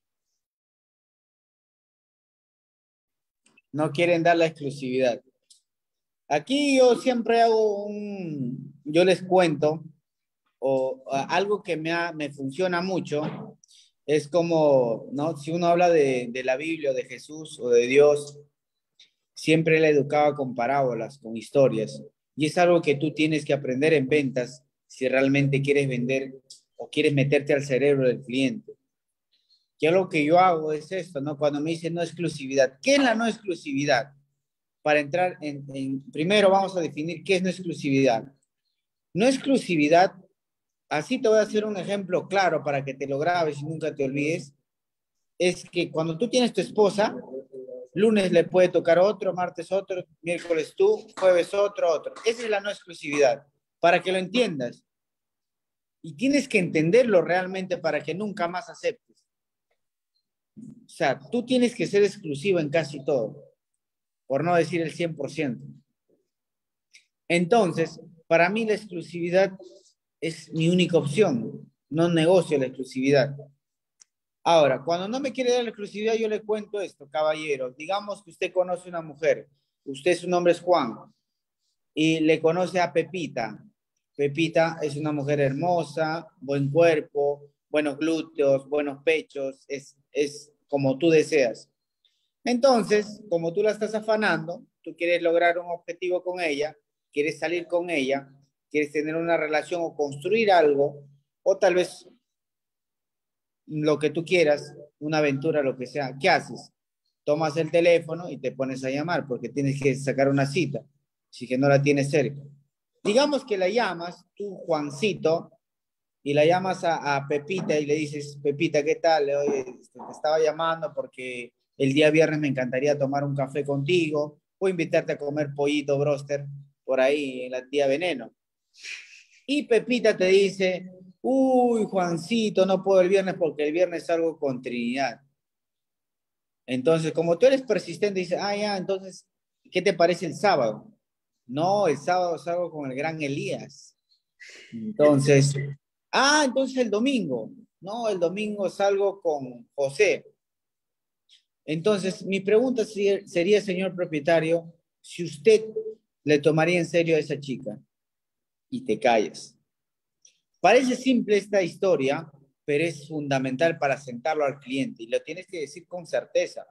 No quieren dar la exclusividad. Aquí yo siempre hago un, yo les cuento, o a, algo que me, ha, me funciona mucho, es como, ¿no? Si uno habla de, de la Biblia, de Jesús o de Dios, siempre le educaba con parábolas, con historias. Y es algo que tú tienes que aprender en ventas si realmente quieres vender o quieres meterte al cerebro del cliente. Y algo que yo hago es esto, ¿no? Cuando me dicen no exclusividad. ¿Qué es la no exclusividad? Para entrar en, en, primero vamos a definir qué es no exclusividad. No exclusividad, así te voy a hacer un ejemplo claro para que te lo grabes y nunca te olvides, es que cuando tú tienes tu esposa, lunes le puede tocar otro, martes otro, miércoles tú, jueves otro, otro. Esa es la no exclusividad, para que lo entiendas. Y tienes que entenderlo realmente para que nunca más aceptes. O sea, tú tienes que ser exclusivo en casi todo, por no decir el cien por ciento. Entonces, para mí la exclusividad es mi única opción. No negocio la exclusividad. Ahora, cuando no me quiere dar la exclusividad, yo le cuento esto, caballero. Digamos que usted conoce una mujer, usted su nombre es Juan, y le conoce a Pepita. Pepita es una mujer hermosa, buen cuerpo, buenos glúteos, buenos pechos, es, es como tú deseas. Entonces, como tú la estás afanando, tú quieres lograr un objetivo con ella, quieres salir con ella, quieres tener una relación o construir algo, o tal vez lo que tú quieras, una aventura, lo que sea. ¿Qué haces? Tomas el teléfono y te pones a llamar porque tienes que sacar una cita, si que no la tienes cerca. Digamos que la llamas, tú, Juancito, y la llamas a, a Pepita y le dices, Pepita, ¿qué tal? Oye, este, te estaba llamando porque el día viernes me encantaría tomar un café contigo o invitarte a comer pollito broster por ahí en la tía Veneno. Y Pepita te dice, uy, Juancito, no puedo el viernes porque el viernes salgo con Trinidad. Entonces, como tú eres persistente, dices, ah, ya, entonces, ¿qué te parece el sábado? No, el sábado salgo con el gran Elías. Entonces, ah, entonces el domingo. No, el domingo salgo con José. Entonces, mi pregunta sería, señor propietario, si usted le tomaría en serio a esa chica y te callas. Parece simple esta historia, pero es fundamental para sentarlo al cliente y lo tienes que decir con certeza.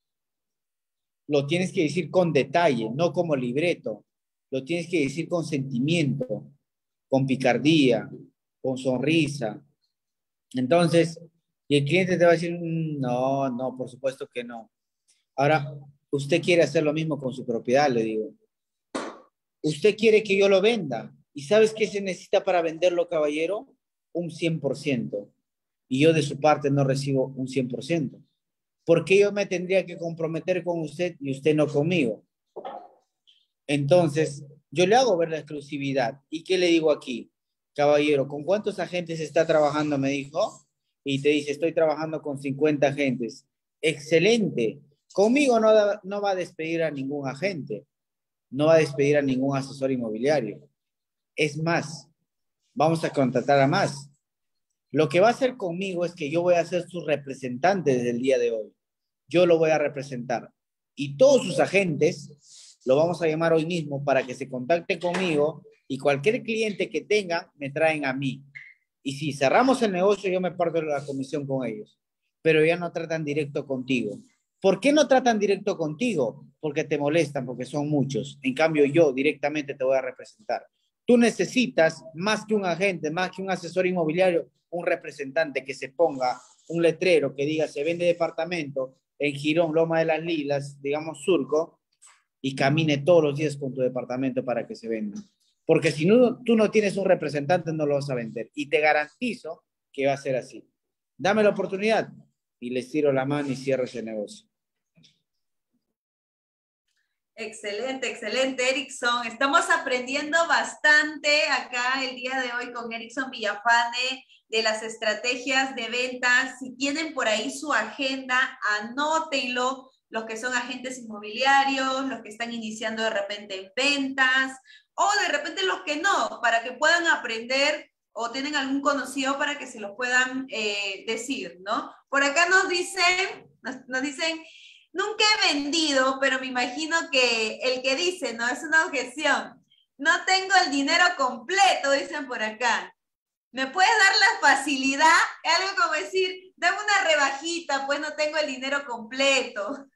Lo tienes que decir con detalle, no como libreto. Lo tienes que decir con sentimiento, con picardía, con sonrisa. Entonces, y el cliente te va a decir, no, no, por supuesto que no. Ahora, usted quiere hacer lo mismo con su propiedad, le digo. Usted quiere que yo lo venda. ¿Y sabes qué se necesita para venderlo, caballero? Un cien por ciento. Y yo de su parte no recibo un cien por ciento. ¿Por qué yo me tendría que comprometer con usted y usted no conmigo? Entonces, yo le hago ver la exclusividad. ¿Y qué le digo aquí? Caballero, ¿con cuántos agentes está trabajando? Me dijo. Y te dice, estoy trabajando con cincuenta agentes. Excelente. Conmigo no, da, no va a despedir a ningún agente. No va a despedir a ningún asesor inmobiliario. Es más, vamos a contratar a más. Lo que va a hacer conmigo es que yo voy a ser su representante desde el día de hoy. Yo lo voy a representar. Y todos sus agentes lo vamos a llamar hoy mismo para que se contacten conmigo y cualquier cliente que tenga me traen a mí. Y si cerramos el negocio, yo me parto la comisión con ellos. Pero ya no tratan directo contigo. ¿Por qué no tratan directo contigo? Porque te molestan, porque son muchos. En cambio, yo directamente te voy a representar. Tú necesitas, más que un agente, más que un asesor inmobiliario, un representante que se ponga un letrero que diga se vende departamento en Girón, Loma de las Lilas, digamos Surco, y camine todos los días con tu departamento para que se venda. Porque si no, tú no tienes un representante, no lo vas a vender. Y te garantizo que va a ser así. Dame la oportunidad y les tiro la mano y cierro ese negocio. Excelente, excelente, Erickson. Estamos aprendiendo bastante acá el día de hoy con Erickson Villafane de las estrategias de ventas. Si tienen por ahí su agenda, anótenlo. Los que son agentes inmobiliarios, los que están iniciando de repente en ventas, o de repente los que no, para que puedan aprender o tienen algún conocido para que se lo puedan eh, decir, ¿no? Por acá nos dicen, nos, nos dicen... Nunca he vendido, pero me imagino que el que dice, ¿no? Es una objeción. No tengo el dinero completo, dicen por acá. ¿Me puedes dar la facilidad? Es algo como decir, dame una rebajita, pues no tengo el dinero completo.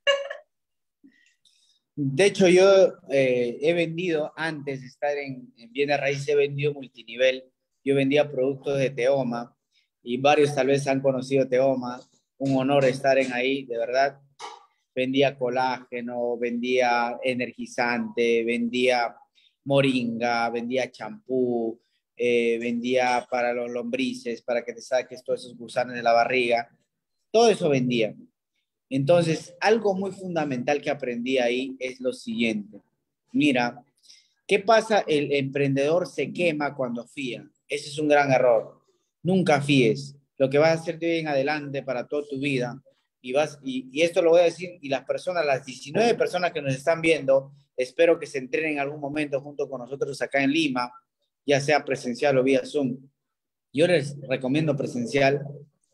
De hecho, yo eh, he vendido, antes de estar en, en bienes raíces, he vendido multinivel. Yo vendía productos de Teoma y varios tal vez han conocido Teoma. Un honor estar en ahí, de verdad. Vendía colágeno, vendía energizante, vendía moringa, vendía champú, eh, vendía para los lombrices, para que te saques todos esos gusanos de la barriga. Todo eso vendía. Entonces, algo muy fundamental que aprendí ahí es lo siguiente. Mira, ¿qué pasa? El emprendedor se quema cuando fía. Ese es un gran error. Nunca fíes. Lo que vas a hacer de hoy en adelante para toda tu vida, y, vas, y, y esto lo voy a decir, y las personas, las diecinueve personas que nos están viendo, espero que se entrenen en algún momento junto con nosotros acá en Lima, ya sea presencial o vía Zoom. Yo les recomiendo presencial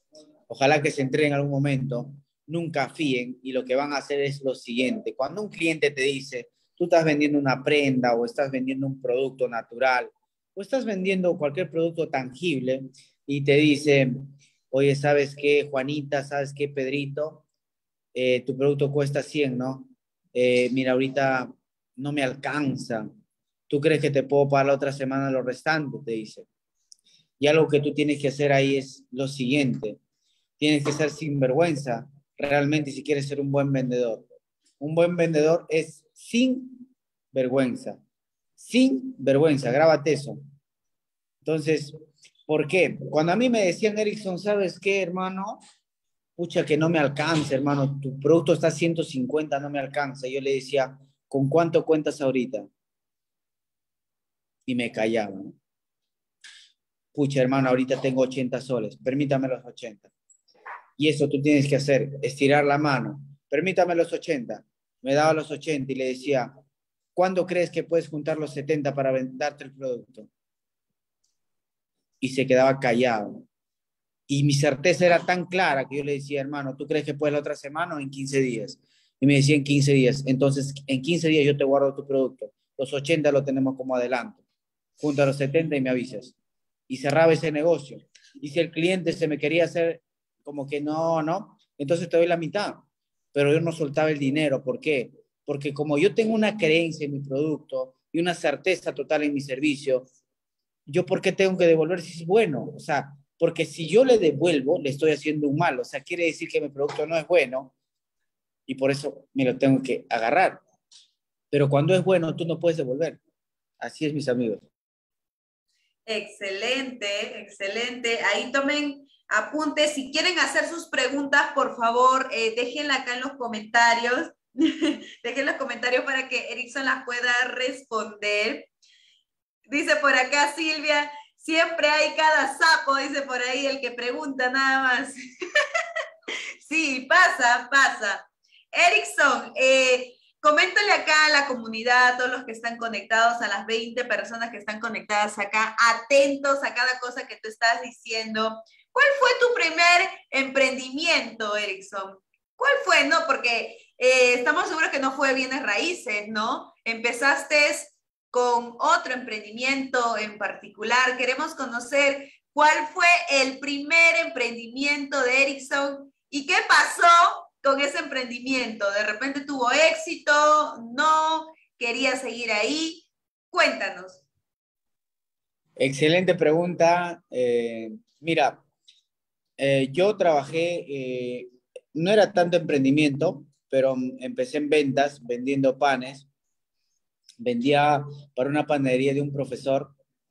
ojalá que se entren en algún momento, nunca fíen y lo que van a hacer es lo siguiente. Cuando un cliente te dice, tú estás vendiendo una prenda o estás vendiendo un producto natural o estás vendiendo cualquier producto tangible y te dice, oye, ¿sabes qué, Juanita? ¿Sabes qué, Pedrito? Eh, tu producto cuesta cien, ¿no? Eh, mira, ahorita no me alcanza. ¿Tú crees que te puedo pagar la otra semana lo restante? Te dice. Y algo que tú tienes que hacer ahí es lo siguiente. Tienes que ser sinvergüenza realmente si quieres ser un buen vendedor. Un buen vendedor es sin vergüenza. Sin vergüenza, grábate eso. Entonces, ¿por qué? Cuando a mí me decían, Erickson, ¿sabes qué, hermano? Pucha, que no me alcanza, hermano. Tu producto está a ciento cincuenta, no me alcanza. Yo le decía, ¿con cuánto cuentas ahorita? Y me callaban. Pucha, hermano, ahorita tengo ochenta soles. Permítame los ochenta. Y eso tú tienes que hacer, estirar la mano. Permítame los ochenta. Me daba los ochenta y le decía, ¿cuándo crees que puedes juntar los setenta para darte el producto? Y se quedaba callado. Y mi certeza era tan clara que yo le decía, hermano, ¿tú crees que puedes la otra semana o en quince días? Y me decía en quince días. Entonces, en quince días yo te guardo tu producto. Los ochenta lo tenemos como adelanto. Junta los setenta y me avisas. Y cerraba ese negocio. Y si el cliente se me quería hacer como que no, no, entonces te doy la mitad. Pero yo no soltaba el dinero. ¿Por qué? Porque como yo tengo una creencia en mi producto y una certeza total en mi servicio, ¿yo por qué tengo que devolver si es bueno? O sea, porque si yo le devuelvo, le estoy haciendo un mal. O sea, quiere decir que mi producto no es bueno y por eso me lo tengo que agarrar. Pero cuando es bueno, tú no puedes devolver. Así es, mis amigos. Excelente, excelente. Ahí tomen apuntes. Si quieren hacer sus preguntas, por favor, eh, déjenla acá en los comentarios. Dejen los comentarios para que Erickson las pueda responder. Dice por acá Silvia, siempre hay cada sapo, dice por ahí el que pregunta nada más. Sí, pasa, pasa. Erickson, eh, coméntale acá a la comunidad, a todos los que están conectados, a las veinte personas que están conectadas acá, atentos a cada cosa que tú estás diciendo. ¿Cuál fue tu primer emprendimiento, Erickson? ¿Cuál fue? No, porque eh, estamos seguros que no fue bienes raíces, ¿no? Empezaste con otro emprendimiento en particular. Queremos conocer cuál fue el primer emprendimiento de Erickson y qué pasó con ese emprendimiento. ¿De repente tuvo éxito? ¿No? ¿Quería seguir ahí? Cuéntanos. Excelente pregunta. Eh, mira, eh, yo trabajé, eh, no era tanto emprendimiento, pero empecé en ventas, vendiendo panes. Vendía para una panadería de un profesor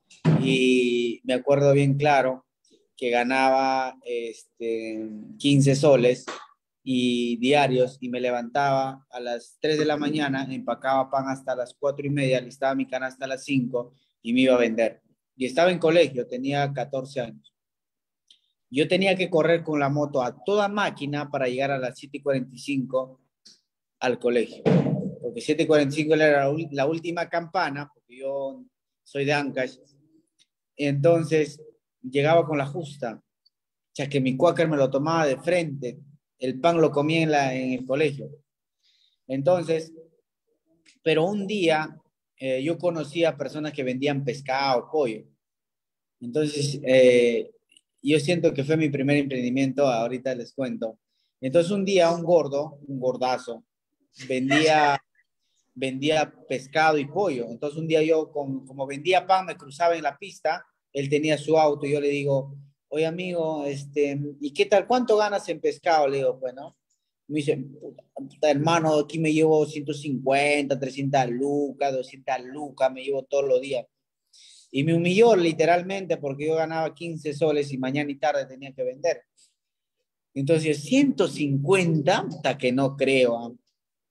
y me acuerdo bien claro que ganaba este, quince soles y diarios y me levantaba a las tres de la mañana, empacaba pan hasta las cuatro y media, listaba mi canasta a las cinco y me iba a vender. Y estaba en colegio, tenía catorce años. Yo tenía que correr con la moto a toda máquina para llegar a las siete y cuarenta y cinco al colegio. Porque siete y cuarenta y cinco era la, la última campana, porque yo soy de Ancash. Entonces llegaba con la justa, ya que mi cuáquer me lo tomaba de frente, el pan lo comía en, la, en el colegio. Entonces, pero un día eh, yo conocí a personas que vendían pescado, pollo. Entonces, eh, yo siento que fue mi primer emprendimiento, ahorita les cuento. Entonces, un día un gordo, un gordazo, vendía, vendía pescado y pollo. Entonces, un día yo, con, como vendía pan, me cruzaba en la pista, él tenía su auto y yo le digo, oye, amigo, este, ¿y qué tal? ¿Cuánto ganas en pescado? Le digo, bueno, me dice, puta, hermano, aquí me llevo ciento cincuenta, trescientas lucas, doscientas lucas, me llevo todos los días. Y me humilló literalmente porque yo ganaba quince soles y mañana y tarde tenía que vender. Entonces, ciento cincuenta, hasta que no creo. ¿eh?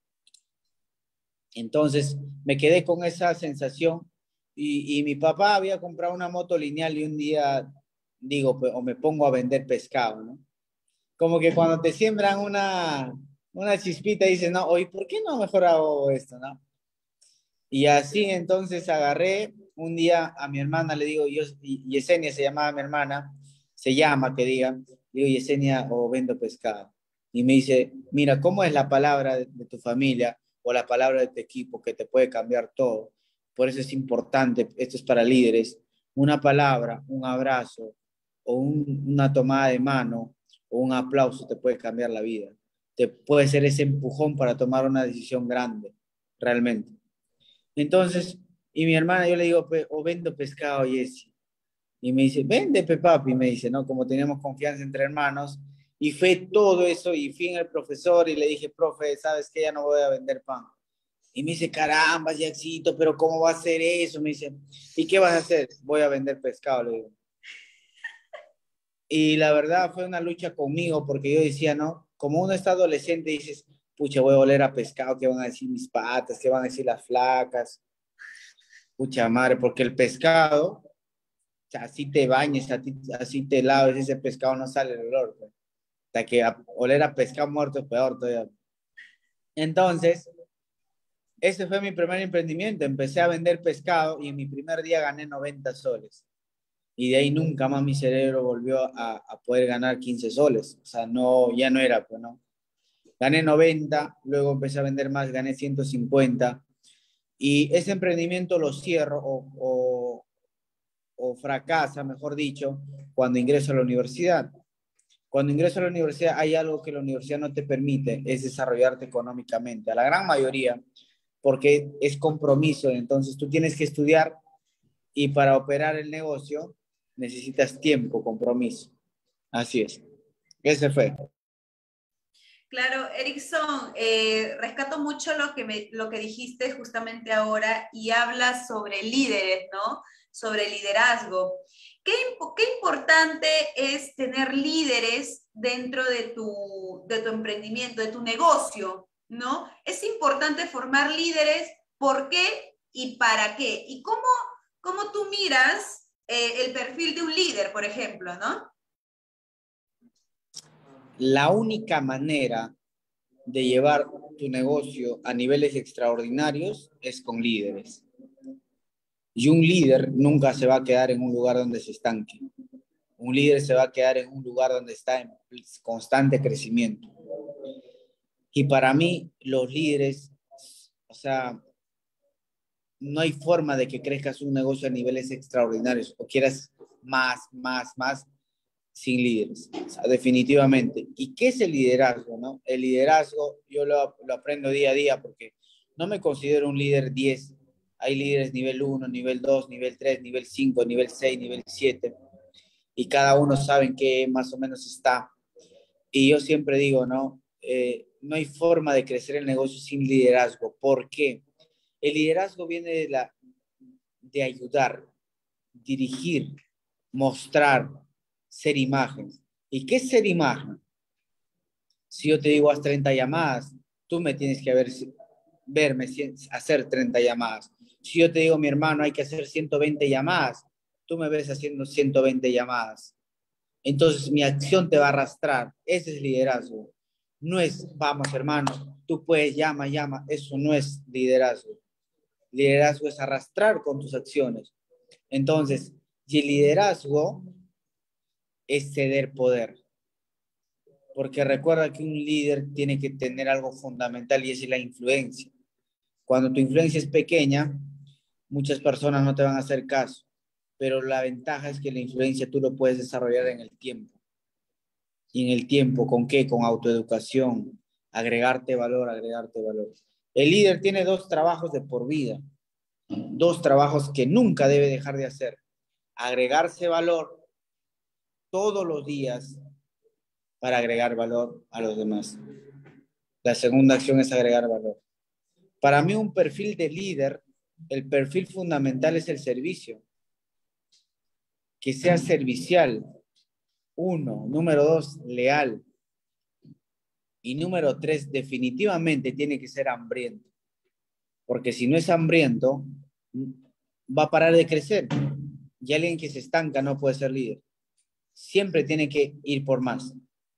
Entonces, me quedé con esa sensación y, y mi papá había comprado una moto lineal y un día digo, o me pongo a vender pescado, ¿no? Como que cuando te siembran una, una chispita, dices, no, oye, ¿por qué no mejor hago esto, no? Y así entonces agarré un día a mi hermana, le digo, yo, y Yesenia se llamaba mi hermana, se llama, que diga, le digo, Yesenia, o vendo pescado. Y me dice, mira, ¿cómo es la palabra de, de tu familia o la palabra de tu equipo que te puede cambiar todo? Por eso es importante, esto es para líderes, una palabra, un abrazo o un, una tomada de mano o un aplauso te puede cambiar la vida. Te puede ser ese empujón para tomar una decisión grande, realmente. Entonces, y mi hermana, yo le digo, o vendo pescado, Jessy. Y me dice, vende, pe papi, me dice, ¿no? Como teníamos confianza entre hermanos. Y fue todo eso, y fui en el profesor y le dije, profe, ¿sabes qué? Ya no voy a vender pan. Y me dice, caramba, Jacksito, pero ¿cómo va a ser eso? Me dice, ¿y qué vas a hacer? Voy a vender pescado, le digo. Y la verdad fue una lucha conmigo, porque yo decía, ¿no? Como uno está adolescente, dices, pucha, voy a oler a pescado, ¿qué van a decir mis patas? ¿Qué van a decir las flacas? Pucha madre, porque el pescado, o sea, así te bañes, así te laves, ese pescado no sale el olor. Pues. Hasta que a, oler a pescado muerto es peor todavía. Entonces, ese fue mi primer emprendimiento. Empecé a vender pescado y en mi primer día gané noventa soles. Y de ahí nunca más mi cerebro volvió a, a poder ganar quince soles. O sea, no, ya no era, pues no. Gané noventa, luego empecé a vender más, gané ciento cincuenta. Y ese emprendimiento lo cierro o, o, o fracasa, mejor dicho, cuando ingreso a la universidad. Cuando ingreso a la universidad hay algo que la universidad no te permite, es desarrollarte económicamente. A la gran mayoría, porque es compromiso. Entonces tú tienes que estudiar y para operar el negocio necesitas tiempo, compromiso. Así es. Ese fue. Claro, Erickson, eh, rescato mucho lo que, me, lo que dijiste justamente ahora y hablas sobre líderes, ¿no? Sobre liderazgo. ¿Qué, qué importante es tener líderes dentro de tu, de tu emprendimiento, de tu negocio, ¿no? Es importante formar líderes, ¿por qué y para qué? ¿Y cómo, cómo tú miras eh, el perfil de un líder, por ejemplo, ¿no? La única manera de llevar tu negocio a niveles extraordinarios es con líderes. Y un líder nunca se va a quedar en un lugar donde se estanque. Un líder se va a quedar en un lugar donde está en constante crecimiento. Y para mí, los líderes, o sea, no hay forma de que crezcas un negocio a niveles extraordinarios o quieras más, más, más sin líderes, o sea, definitivamente. ¿Y qué es el liderazgo? ¿No? El liderazgo yo lo, lo aprendo día a día porque no me considero un líder diez. Hay líderes nivel uno, nivel dos, nivel tres, nivel cinco, nivel seis, nivel siete. Y cada uno sabe en qué más o menos está. Y yo siempre digo, ¿no? Eh, no hay forma de crecer el negocio sin liderazgo. ¿Por qué? El liderazgo viene de, la, de ayudar, dirigir, mostrar, ser imagen. ¿Y qué es ser imagen? Si yo te digo haz treinta llamadas, tú me tienes que ver, verme hacer treinta llamadas. Si yo te digo, mi hermano, hay que hacer ciento veinte llamadas, tú me ves haciendo ciento veinte llamadas. Entonces mi acción te va a arrastrar. Ese es liderazgo. No es, vamos hermano, tú puedes, llama, llama. Eso no es liderazgo. Liderazgo es arrastrar con tus acciones. Entonces, y el liderazgo es ceder poder. Porque recuerda que un líder tiene que tener algo fundamental y es la influencia. Cuando tu influencia es pequeña, muchas personas no te van a hacer caso, pero la ventaja es que la influencia tú lo puedes desarrollar en el tiempo. ¿Y en el tiempo con qué? Con autoeducación, agregarte valor, agregarte valor. El líder tiene dos trabajos de por vida, dos trabajos que nunca debe dejar de hacer. Agregarse valor todos los días para agregar valor a los demás. La segunda acción es agregar valor. Para mí un perfil de líder, el perfil fundamental es el servicio. Que sea servicial. Uno. Número dos, leal. Y número tres, definitivamente tiene que ser hambriento. Porque si no es hambriento, va a parar de crecer. Y alguien que se estanca no puede ser líder. Siempre tiene que ir por más.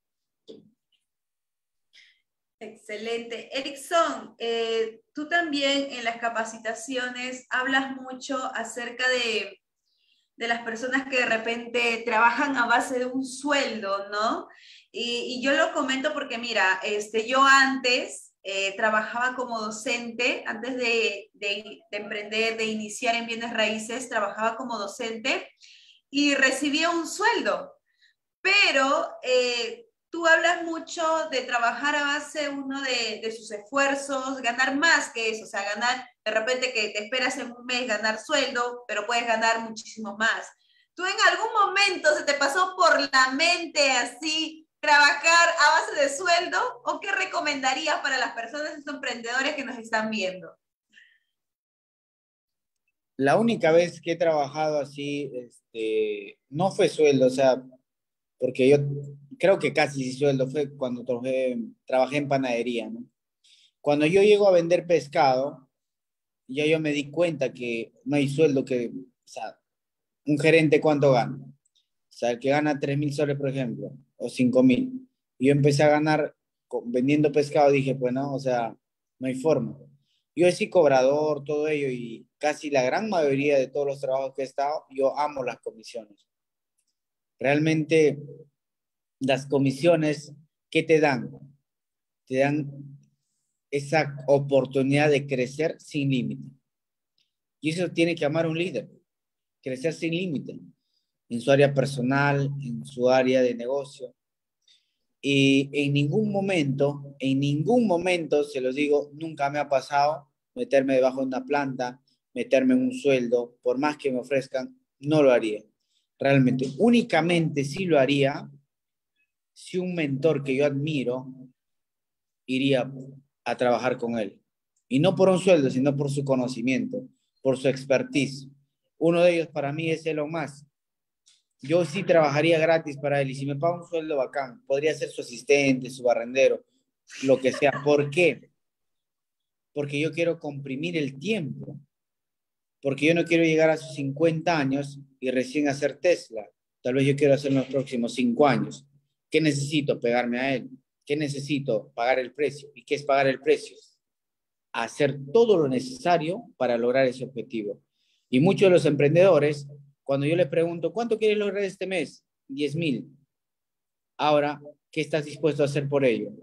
Excelente. Erickson, eh, tú también en las capacitaciones hablas mucho acerca de, de las personas que de repente trabajan a base de un sueldo, ¿no? Y, y yo lo comento porque, mira, este, yo antes eh, trabajaba como docente, antes de, de, de emprender, de iniciar en bienes raíces, trabajaba como docente y recibía un sueldo, pero eh, tú hablas mucho de trabajar a base uno de, de sus esfuerzos, ganar más que eso, o sea, ganar de repente que te esperas en un mes ganar sueldo, pero puedes ganar muchísimo más. ¿Tú en algún momento se te pasó por la mente así trabajar a base de sueldo o qué recomendarías para las personas, esos emprendedores que nos están viendo? La única vez que he trabajado así, este, no fue sueldo, o sea, porque yo creo que casi sí sueldo fue cuando trabajé, trabajé en panadería, ¿no? Cuando yo llego a vender pescado, ya yo me di cuenta que no hay sueldo que, o sea, un gerente cuánto gana. O sea, el que gana tres mil soles, por ejemplo, o cinco mil. Y yo empecé a ganar con- vendiendo pescado, dije, pues no, o sea, no hay forma. Yo sí cobrador, todo ello, y casi la gran mayoría de todos los trabajos que he estado, yo amo las comisiones. Realmente las comisiones, ¿qué te dan? Te dan esa oportunidad de crecer sin límite. Y eso tiene que amar un líder, crecer sin límite, en su área personal, en su área de negocio. Y en ningún momento, en ningún momento, se los digo, nunca me ha pasado meterme debajo de una planta, meterme en un sueldo, por más que me ofrezcan, no lo haría. Realmente, únicamente sí lo haría si un mentor que yo admiro iría a trabajar con él. Y no por un sueldo, sino por su conocimiento, por su expertise. Uno de ellos para mí es Elon Musk. Yo sí trabajaría gratis para él y si me paga un sueldo bacán, podría ser su asistente, su barrendero, lo que sea. ¿Por qué? Porque yo quiero comprimir el tiempo, porque yo no quiero llegar a sus cincuenta años y recién hacer Tesla. Tal vez yo quiero hacer en los próximos cinco años. ¿Qué necesito? Pegarme a él. ¿Qué necesito? Pagar el precio. ¿Y qué es pagar el precio? Hacer todo lo necesario para lograr ese objetivo. Y muchos de los emprendedores, cuando yo les pregunto, ¿cuánto quieres lograr este mes? diez mil. Ahora, ¿qué estás dispuesto a hacer por ello?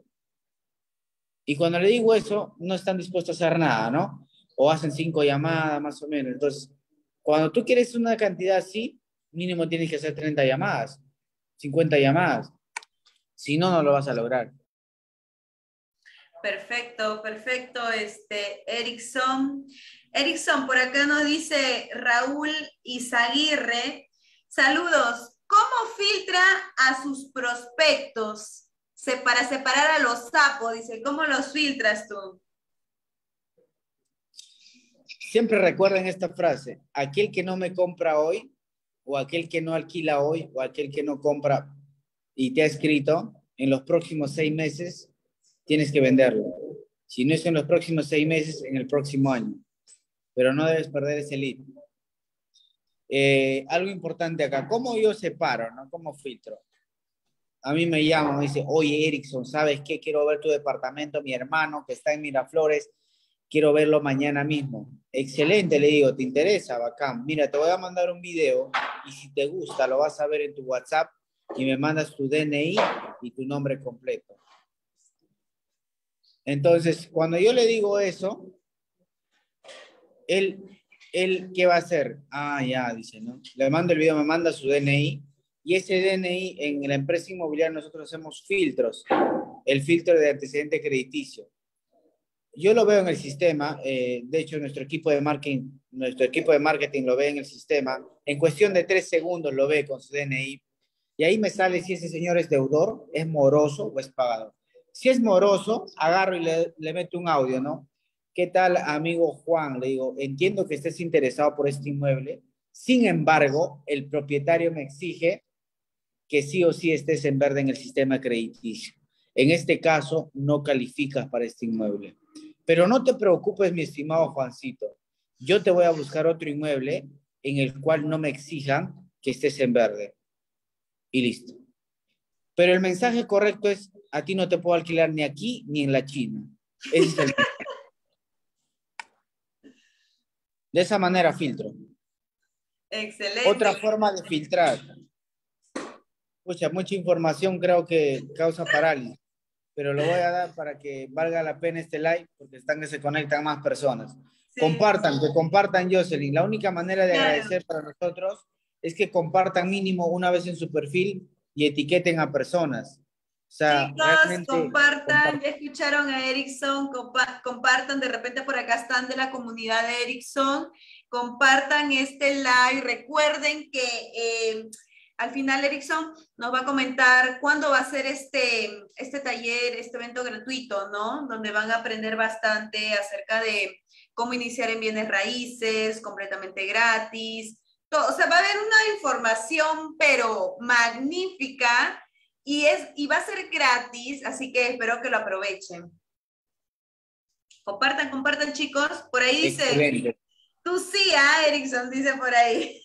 Y cuando le digo eso, no están dispuestos a hacer nada, ¿no? O hacen cinco llamadas, más o menos. Entonces, cuando tú quieres una cantidad así, mínimo tienes que hacer treinta llamadas, cincuenta llamadas. Si no, no lo vas a lograr. Perfecto, perfecto, este, Erickson. Erickson, por acá nos dice Raúl Izaguirre. Saludos. ¿Cómo filtra a sus prospectos Se- para separar a los sapos? Dice, ¿cómo los filtras tú? Siempre recuerden esta frase, aquel que no me compra hoy, o aquel que no alquila hoy, o aquel que no compra y te ha escrito, en los próximos seis meses tienes que venderlo. Si no es en los próximos seis meses, en el próximo año. Pero no debes perder ese lead. Eh, algo importante acá, ¿cómo yo separo, no? ¿Cómo filtro? A mí me llaman, me dice, oye, Erickson, ¿sabes qué? Quiero ver tu departamento, mi hermano que está en Miraflores, quiero verlo mañana mismo. Excelente, le digo, ¿te interesa? Bacán. Mira, te voy a mandar un video y si te gusta, lo vas a ver en tu WhatsApp y me mandas tu D N I y tu nombre completo. Entonces, cuando yo le digo eso, él, él, ¿qué va a hacer? Ah, ya, dice, ¿no? Le mando el video, me manda su D N I y ese D N I en la empresa inmobiliaria nosotros hacemos filtros, el filtro de antecedente crediticio. Yo lo veo en el sistema, eh, de hecho nuestro equipo de marketing, nuestro equipo de marketing lo ve en el sistema, en cuestión de tres segundos lo ve con su D N I y ahí me sale si ese señor es deudor, es moroso o es pagador. Si es moroso, agarro y le, le meto un audio, ¿no? ¿Qué tal, amigo Juan? Le digo, entiendo que estés interesado por este inmueble, sin embargo, el propietario me exige que sí o sí estés en verde en el sistema crediticio. En este caso, no calificas para este inmueble. Pero no te preocupes, mi estimado Juancito. Yo te voy a buscar otro inmueble en el cual no me exijan que estés en verde. Y listo. Pero el mensaje correcto es, a ti no te puedo alquilar ni aquí ni en la China. Ese es el... De esa manera filtro. Otra Excelente. forma de filtrar. Pucha, mucha información creo que causa parálisis, pero lo voy a dar para que valga la pena este live, porque están que se conectan más personas. Sí, sí, Compartan, que compartan, Jocelyn. La única manera de claro. agradecer para nosotros es que compartan mínimo una vez en su perfil y etiqueten a personas. O sea, Chicos, realmente compartan, compartan. ya escucharon a Erickson, compa compartan, de repente por acá están de la comunidad de Erickson, compartan este live, recuerden que eh, al final Erickson nos va a comentar cuándo va a ser este, este taller, este evento gratuito, ¿no? Donde van a aprender bastante acerca de cómo iniciar en bienes raíces, completamente gratis, todo, o sea, va a haber una información, pero magnífica, y, es, y va a ser gratis, así que espero que lo aprovechen. Compartan, compartan, chicos. Por ahí dice, Excelente. tú sí, ah, Erickson, dice por ahí.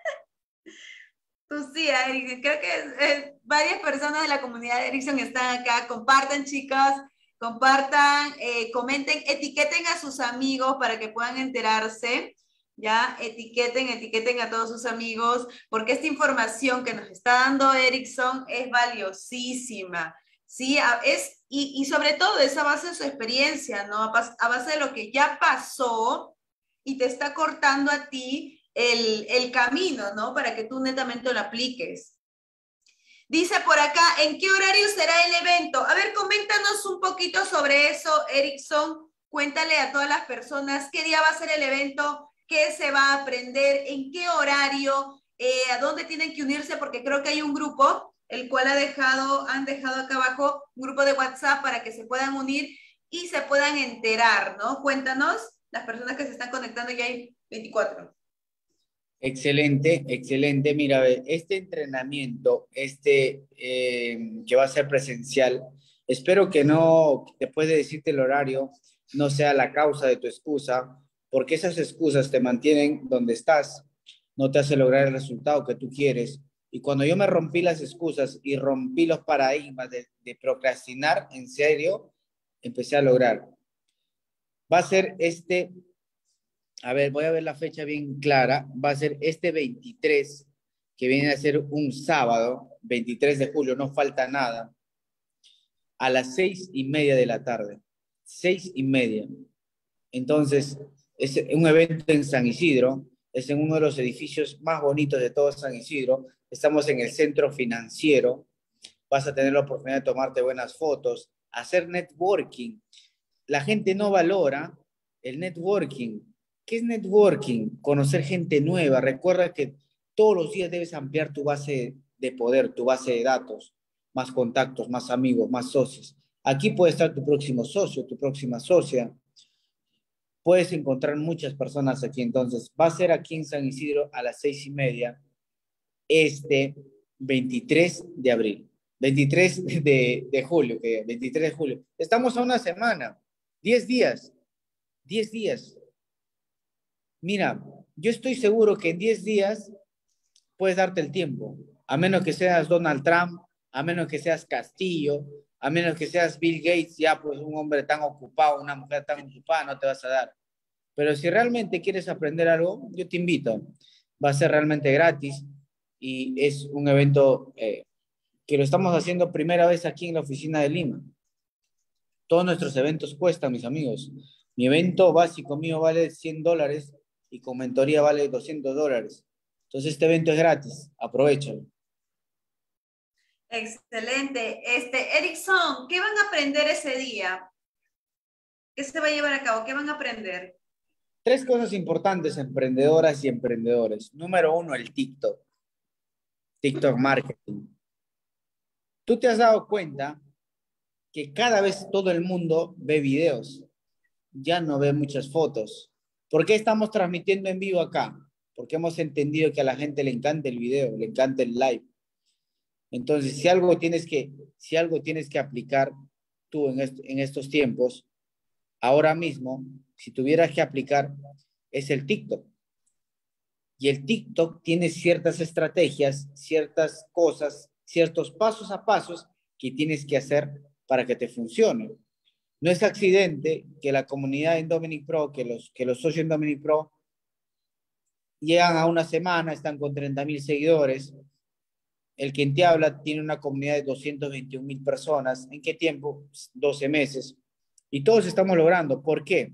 Tú sí, ah, Erickson. Creo que es, es, varias personas de la comunidad de Erickson están acá. Compartan, chicos. Compartan, eh, comenten, etiqueten a sus amigos para que puedan enterarse. Ya, etiqueten, etiqueten a todos sus amigos, porque esta información que nos está dando Erickson es valiosísima, ¿sí? Es, y, y sobre todo es a base de su experiencia, ¿no? A base de lo que ya pasó y te está cortando a ti el, el camino, ¿no? Para que tú netamente lo apliques. Dice por acá, ¿en qué horario será el evento? A ver, coméntanos un poquito sobre eso, Erickson. Cuéntale a todas las personas qué día va a ser el evento, qué se va a aprender, en qué horario, eh, a dónde tienen que unirse, porque creo que hay un grupo, el cual ha dejado, han dejado acá abajo un grupo de WhatsApp para que se puedan unir y se puedan enterar, ¿no? Cuéntanos, las personas que se están conectando, ya hay veinticuatro. Excelente, excelente. Mira, este entrenamiento, este eh, que va a ser presencial, espero que no, después de decirte el horario, no sea la causa de tu excusa, porque esas excusas te mantienen donde estás, no te hace lograr el resultado que tú quieres. Y cuando yo me rompí las excusas y rompí los paradigmas de, de procrastinar, en serio, empecé a lograr. Va a ser este a ver, voy a ver la fecha bien clara, va a ser este veintitrés, que viene a ser un sábado, veintitrés de julio, no falta nada, a las seis y media de la tarde, seis y media. Entonces, es un evento en San Isidro, es en uno de los edificios más bonitos de todo San Isidro, estamos en el centro financiero, vas a tener la oportunidad de tomarte buenas fotos, hacer networking. La gente no valora el networking. ¿Qué es networking? Conocer gente nueva. Recuerda que todos los días debes ampliar tu base de poder, tu base de datos, más contactos, más amigos, más socios. Aquí puede estar tu próximo socio, tu próxima socia. Puedes encontrar muchas personas aquí. Entonces, va a ser aquí en San Isidro a las seis y media, este veintitrés de abril. veintitrés de, de julio, que veintitrés de julio. Estamos a una semana, diez días, diez días. Mira, yo estoy seguro que en diez días puedes darte el tiempo, a menos que seas Donald Trump, a menos que seas Castillo, a menos que seas Bill Gates, ya pues un hombre tan ocupado, una mujer tan ocupada, no te vas a dar. Pero si realmente quieres aprender algo, yo te invito. Va a ser realmente gratis y es un evento eh, que lo estamos haciendo primera vez aquí en la oficina de Lima. Todos nuestros eventos cuestan, mis amigos. Mi evento básico mío vale cien dólares y con mentoría vale doscientos dólares. Entonces este evento es gratis, aprovechalo. Excelente. Este, Erickson, ¿qué van a aprender ese día? ¿Qué se va a llevar a cabo? ¿Qué van a aprender? Tres cosas importantes, emprendedoras y emprendedores. Número uno, el TikTok. TikTok marketing. ¿Tú te has dado cuenta que cada vez todo el mundo ve videos? Ya no ve muchas fotos. ¿Por qué estamos transmitiendo en vivo acá? Porque hemos entendido que a la gente le encanta el video, le encanta el live. Entonces, si algo tienes que, si algo tienes que aplicar tú en, est en estos tiempos, ahora mismo, si tuvieras que aplicar, es el TikTok. Y el TikTok tiene ciertas estrategias, ciertas cosas, ciertos pasos a pasos que tienes que hacer para que te funcione. No es accidente que la comunidad en Dominic Pro, que los, que los socios en Dominic Pro llegan a una semana, están con treinta mil seguidores. El Quien Te Habla tiene una comunidad de doscientas veintiún mil personas. ¿En qué tiempo? doce meses. Y todos estamos logrando. ¿Por qué?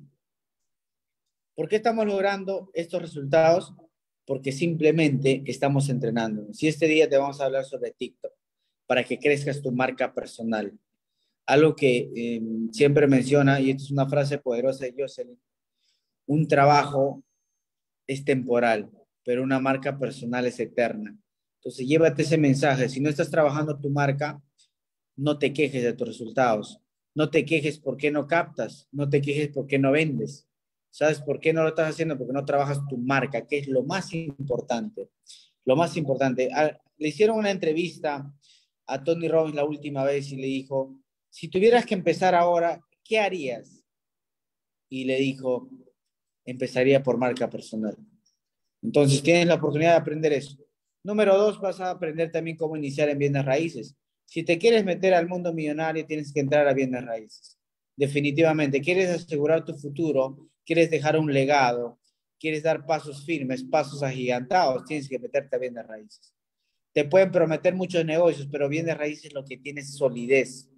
¿Por qué estamos logrando estos resultados? Porque simplemente estamos entrenando. Si este día te vamos a hablar sobre TikTok, para que crezcas tu marca personal. Algo que eh, siempre menciona, y esta es una frase poderosa de Jocelyn, un trabajo es temporal, pero una marca personal es eterna. Entonces, llévate ese mensaje. Si no estás trabajando tu marca, no te quejes de tus resultados. No te quejes por qué no captas. No te quejes por qué no vendes. ¿Sabes por qué no lo estás haciendo? Porque no trabajas tu marca, que es lo más importante. Lo más importante. A, le hicieron una entrevista a Tony Robbins la última vez y le dijo, si tuvieras que empezar ahora, ¿qué harías? Y le dijo, empezaría por marca personal. Entonces, tienes la oportunidad de aprender eso. Número dos, vas a aprender también cómo iniciar en bienes raíces. Si te quieres meter al mundo millonario, tienes que entrar a bienes raíces. Definitivamente, quieres asegurar tu futuro, quieres dejar un legado, quieres dar pasos firmes, pasos agigantados, tienes que meterte a bienes raíces. Te pueden prometer muchos negocios, pero bienes raíces lo que tiene es solidez,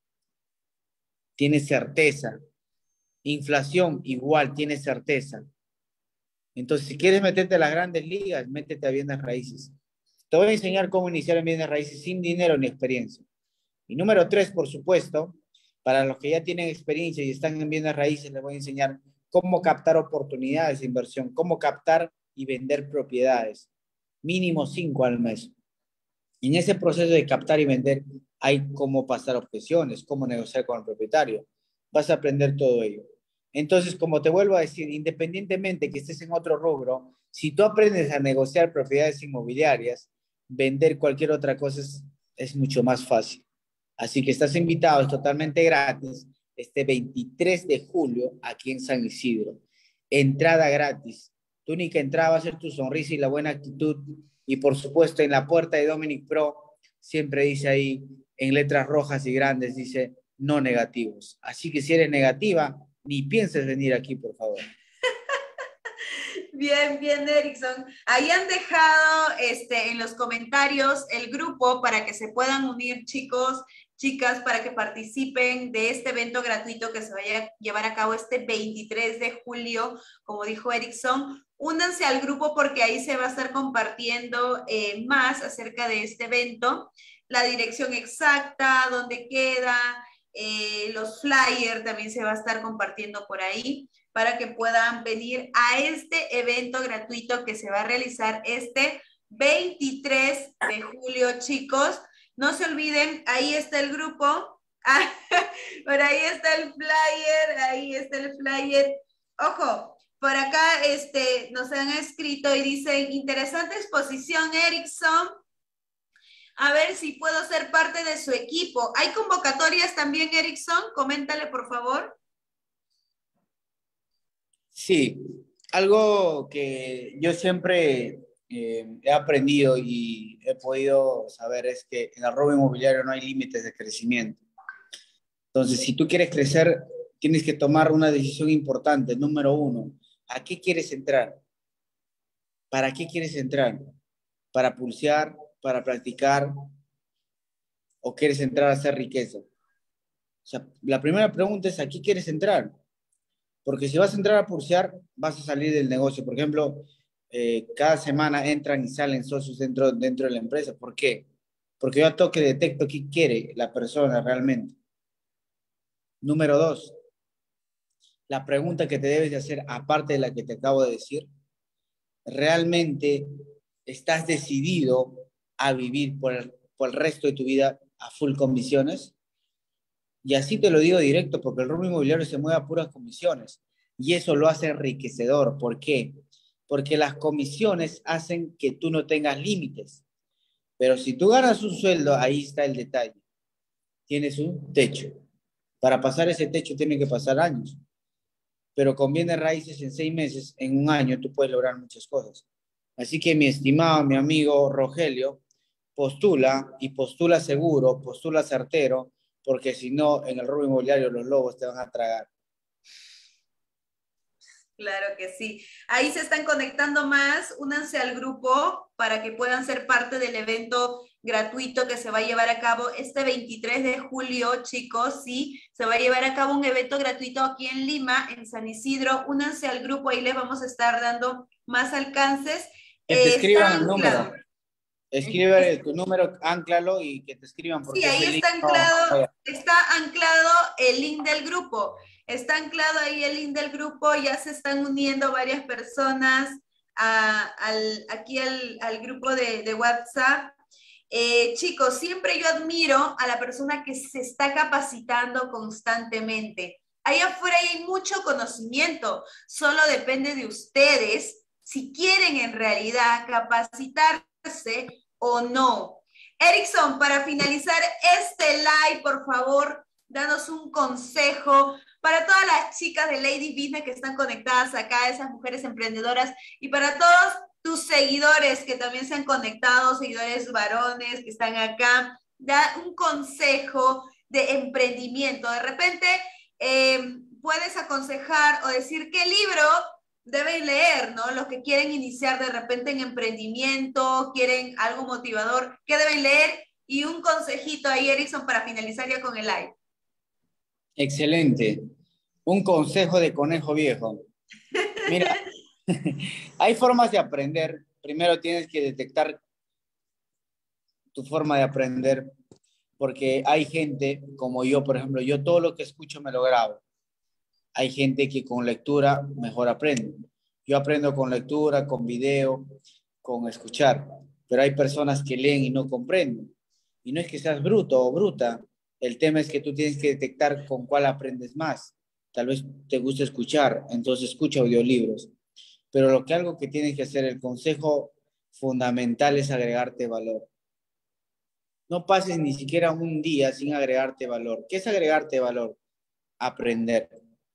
tiene certeza. Inflación igual, tiene certeza. Entonces, si quieres meterte a las grandes ligas, métete a bienes raíces. Te voy a enseñar cómo iniciar en bienes raíces sin dinero ni experiencia. Y número tres, por supuesto, para los que ya tienen experiencia y están en bienes raíces, les voy a enseñar cómo captar oportunidades de inversión, cómo captar y vender propiedades. Mínimo cinco al mes. Y en ese proceso de captar y vender hay cómo pasar objeciones, cómo negociar con el propietario. Vas a aprender todo ello. Entonces, como te vuelvo a decir, independientemente que estés en otro rubro, si tú aprendes a negociar propiedades inmobiliarias, vender cualquier otra cosa es, es mucho más fácil. Así que estás invitado, es totalmente gratis, este veintitrés de julio aquí en San Isidro. Entrada gratis. Tu única entrada va a ser tu sonrisa y la buena actitud. Y por supuesto, en la puerta de Dominic Pro, siempre dice ahí, en letras rojas y grandes, dice no negativos. Así que si eres negativa, ni pienses venir aquí, por favor. Bien, bien, Erickson. Ahí han dejado este, en los comentarios el grupo para que se puedan unir, chicos, chicas, para que participen de este evento gratuito que se vaya a llevar a cabo este veintitrés de julio, como dijo Erickson. Únanse al grupo porque ahí se va a estar compartiendo eh, más acerca de este evento, la dirección exacta, dónde queda, eh, los flyers también se va a estar compartiendo por ahí, para que puedan venir a este evento gratuito que se va a realizar este veintitrés de julio, chicos. No se olviden, ahí está el grupo, por ahí está el flyer, ahí está el flyer. Ojo, por acá este, nos han escrito y dicen, interesante exposición, Erickson. A ver si puedo ser parte de su equipo. ¿Hay convocatorias también, Erickson? Coméntale, por favor. Sí, algo que yo siempre eh, he aprendido y he podido saber es que en el robo inmobiliario no hay límites de crecimiento. Entonces, si tú quieres crecer, tienes que tomar una decisión importante. Número uno, ¿a qué quieres entrar? ¿Para qué quieres entrar? ¿Para pulsear? ¿Para practicar? ¿O quieres entrar a hacer riqueza? O sea, la primera pregunta es, ¿a qué quieres entrar? Porque si vas a entrar a pulsear, vas a salir del negocio. Por ejemplo, eh, cada semana entran y salen socios dentro, dentro de la empresa. ¿Por qué? Porque yo a toque detecto qué quiere la persona realmente. Número dos, la pregunta que te debes de hacer, aparte de la que te acabo de decir, ¿realmente estás decidido a vivir por el, por el resto de tu vida a full comisiones? Y así te lo digo directo, porque el rubro inmobiliario se mueve a puras comisiones. Y eso lo hace enriquecedor. ¿Por qué? Porque las comisiones hacen que tú no tengas límites. Pero si tú ganas un sueldo, ahí está el detalle. Tienes un techo. Para pasar ese techo tienen que pasar años. Pero con bienes raíces en seis meses, en un año, tú puedes lograr muchas cosas. Así que mi estimado, mi amigo Rogelio, postula y postula seguro, postula certero, porque si no, en el robo inmobiliario los lobos te van a tragar. Claro que sí. Ahí se están conectando más. Únanse al grupo para que puedan ser parte del evento gratuito que se va a llevar a cabo este veintitrés de julio, chicos. Sí, se va a llevar a cabo un evento gratuito aquí en Lima, en San Isidro. Únanse al grupo, ahí les vamos a estar dando más alcances. Que te Eh, escriban está el anclado. número. Escribe tu número, ánclalo y que te escriban Sí, porque ahí ese link está no, no anclado, vaya. está anclado el link del grupo. Está anclado ahí el link del grupo, ya se están uniendo varias personas a, al, aquí al, al grupo de, de WhatsApp. Eh, chicos, siempre yo admiro a la persona que se está capacitando constantemente. Allá afuera hay mucho conocimiento, solo depende de ustedes si quieren en realidad capacitarse o no. Erickson, para finalizar este live, por favor, danos un consejo para todas las chicas de Lady Business que están conectadas acá, esas mujeres emprendedoras, y para todos tus seguidores que también se han conectado, seguidores varones que están acá, da un consejo de emprendimiento. De repente, eh, puedes aconsejar o decir qué libro deben leer, ¿no? Los que quieren iniciar de repente en emprendimiento, quieren algo motivador, ¿qué deben leer? Y un consejito ahí, Erickson, para finalizar ya con el live. Excelente. Un consejo de conejo viejo. Mira, hay formas de aprender. Primero tienes que detectar tu forma de aprender, porque hay gente como yo, por ejemplo, yo todo lo que escucho me lo grabo. Hay gente que con lectura mejor aprende. Yo aprendo con lectura, con video, con escuchar, pero hay personas que leen y no comprenden. Y no es que seas bruto o bruta, el tema es que tú tienes que detectar con cuál aprendes más. Tal vez te gusta escuchar, entonces escucha audiolibros. Pero lo que algo que tienes que hacer, el consejo fundamental es agregarte valor. No pases ni siquiera un día sin agregarte valor. ¿Qué es agregarte valor? Aprender.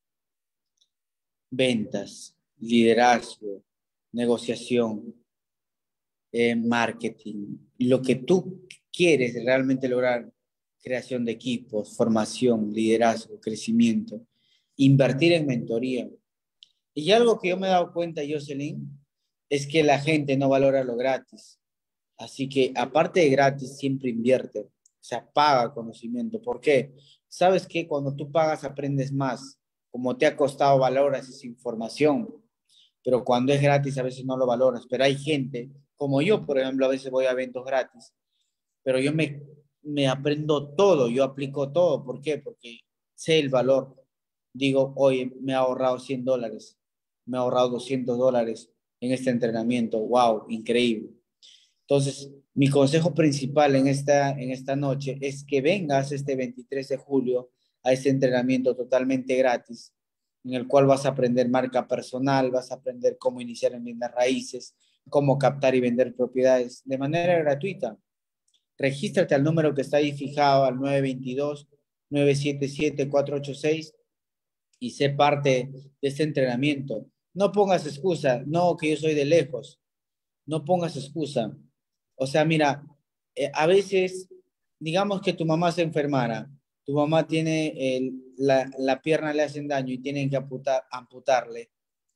Ventas, liderazgo, negociación, eh, marketing, lo que tú quieres realmente lograr, creación de equipos, formación, liderazgo, crecimiento, invertir en mentoría. Y algo que yo me he dado cuenta, Jocelyn, es que la gente no valora lo gratis. Así que aparte de gratis, siempre invierte, o sea, paga conocimiento. ¿Por qué? ¿Sabes que cuando tú pagas aprendes más? Como te ha costado, valoras esa información, pero cuando es gratis a veces no lo valoras. Pero hay gente, como yo, por ejemplo, a veces voy a eventos gratis, pero yo me, me aprendo todo, yo aplico todo. ¿Por qué? Porque sé el valor. Digo, oye, me ha ahorrado cien dólares, me ha ahorrado doscientos dólares en este entrenamiento. ¡Wow! Increíble. Entonces, mi consejo principal en esta, en esta noche es que vengas este veintitrés de julio a este entrenamiento totalmente gratis, en el cual vas a aprender marca personal, vas a aprender cómo iniciar en bienes raíces, cómo captar y vender propiedades de manera gratuita. Regístrate al número que está ahí fijado, al nueve dos dos, nueve siete siete, cuatro ocho seis, y sé parte de este entrenamiento. No pongas excusa, no, que yo soy de lejos. No pongas excusa. O sea, mira, eh, a veces, digamos que tu mamá se enfermara, tu mamá tiene el, la, la pierna, le hacen daño y tienen que amputar, amputarle,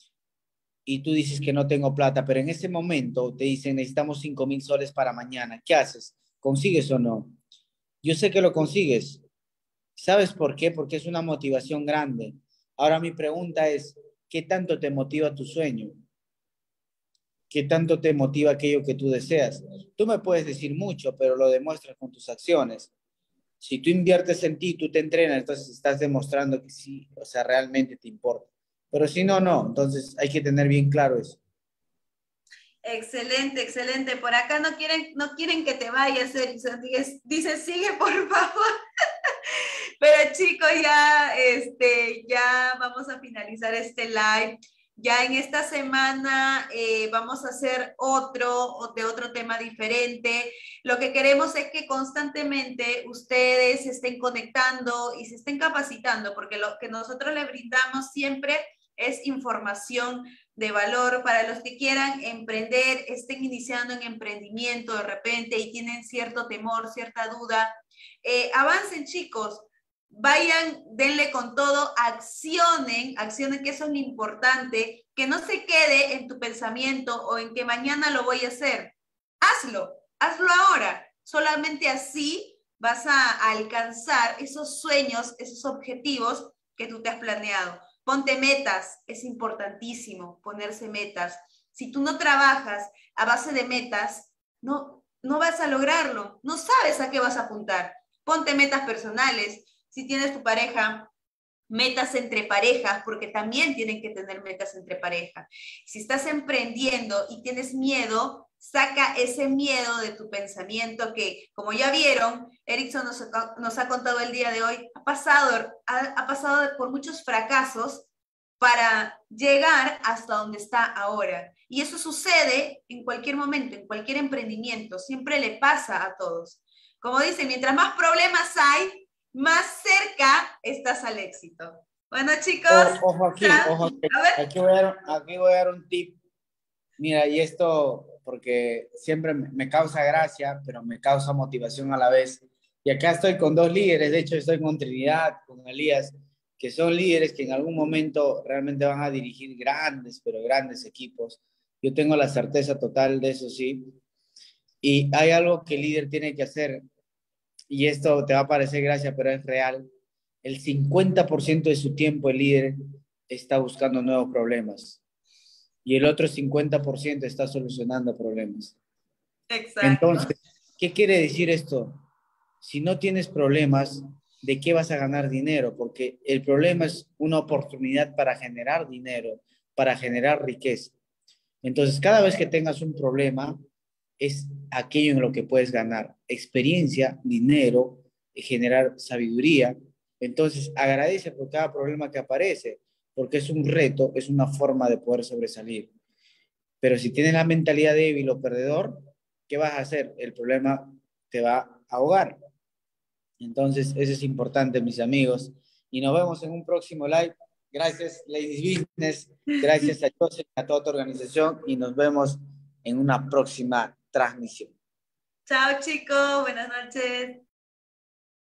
y tú dices que no tengo plata, pero en ese momento te dicen necesitamos cinco mil soles para mañana. ¿Qué haces? ¿Consigues o no? Yo sé que lo consigues. ¿Sabes por qué? Porque es una motivación grande. Ahora mi pregunta es, ¿qué tanto te motiva tu sueño? ¿Qué tanto te motiva aquello que tú deseas? Tú me puedes decir mucho, pero lo demuestras con tus acciones. Si tú inviertes en ti, tú te entrenas, entonces estás demostrando que sí, o sea, realmente te importa. Pero si no, no. Entonces hay que tener bien claro eso. Excelente, excelente. Por acá no quieren, no quieren que te vayas, Erickson. Dice, dice, sigue, por favor. Pero chicos, ya, este, ya vamos a finalizar este live. Ya en esta semana eh, vamos a hacer otro, de otro tema diferente. Lo que queremos es que constantemente ustedes se estén conectando y se estén capacitando, porque lo que nosotros les brindamos siempre es información de valor para los que quieran emprender, estén iniciando en emprendimiento de repente y tienen cierto temor, cierta duda. Eh, avancen, chicos. vayan, denle con todo, accionen, accionen, que eso es lo importante, que no se quede en tu pensamiento o en que mañana lo voy a hacer. Hazlo, hazlo ahora. Solamente así vas a alcanzar esos sueños, esos objetivos que tú te has planeado. Ponte metas, es importantísimo ponerse metas. Si tú no trabajas a base de metas, no, no vas a lograrlo, no sabes a qué vas a apuntar. Ponte metas personales. Si tienes tu pareja, metas entre parejas, porque también tienen que tener metas entre parejas. Si estás emprendiendo y tienes miedo, saca ese miedo de tu pensamiento que, como ya vieron, Erickson nos, nos ha contado el día de hoy, ha pasado, ha, ha pasado por muchos fracasos para llegar hasta donde está ahora. Y eso sucede en cualquier momento, en cualquier emprendimiento, siempre le pasa a todos. Como dicen, mientras más problemas hay, más cerca estás al éxito. Bueno, chicos. O, ojo aquí, ojo aquí. Aquí voy, a dar, aquí voy a dar un tip. Mira, y esto porque siempre me causa gracia, pero me causa motivación a la vez. Y acá estoy con dos líderes, de hecho estoy con Trinidad, con Elías, que son líderes que en algún momento realmente van a dirigir grandes, pero grandes equipos. Yo tengo la certeza total de eso, sí. Y hay algo que el líder tiene que hacer, y esto te va a parecer gracia, pero es real. El cincuenta por ciento de su tiempo el líder está buscando nuevos problemas y el otro cincuenta por ciento está solucionando problemas. Exacto. Entonces, ¿qué quiere decir esto? Si no tienes problemas, ¿de qué vas a ganar dinero? Porque el problema es una oportunidad para generar dinero, para generar riqueza. Entonces, cada vez que tengas un problema, es aquello en lo que puedes ganar experiencia, dinero, generar sabiduría. Entonces, agradece por cada problema que aparece, porque es un reto, es una forma de poder sobresalir. Pero si tienes la mentalidad débil o perdedor, ¿qué vas a hacer? El problema te va a ahogar. Entonces, eso es importante, mis amigos. Y nos vemos en un próximo live. Gracias, Ladies Business. Gracias a Joseph, a toda tu organización. Y nos vemos en una próxima transmisión. Chao, chicos. Buenas noches.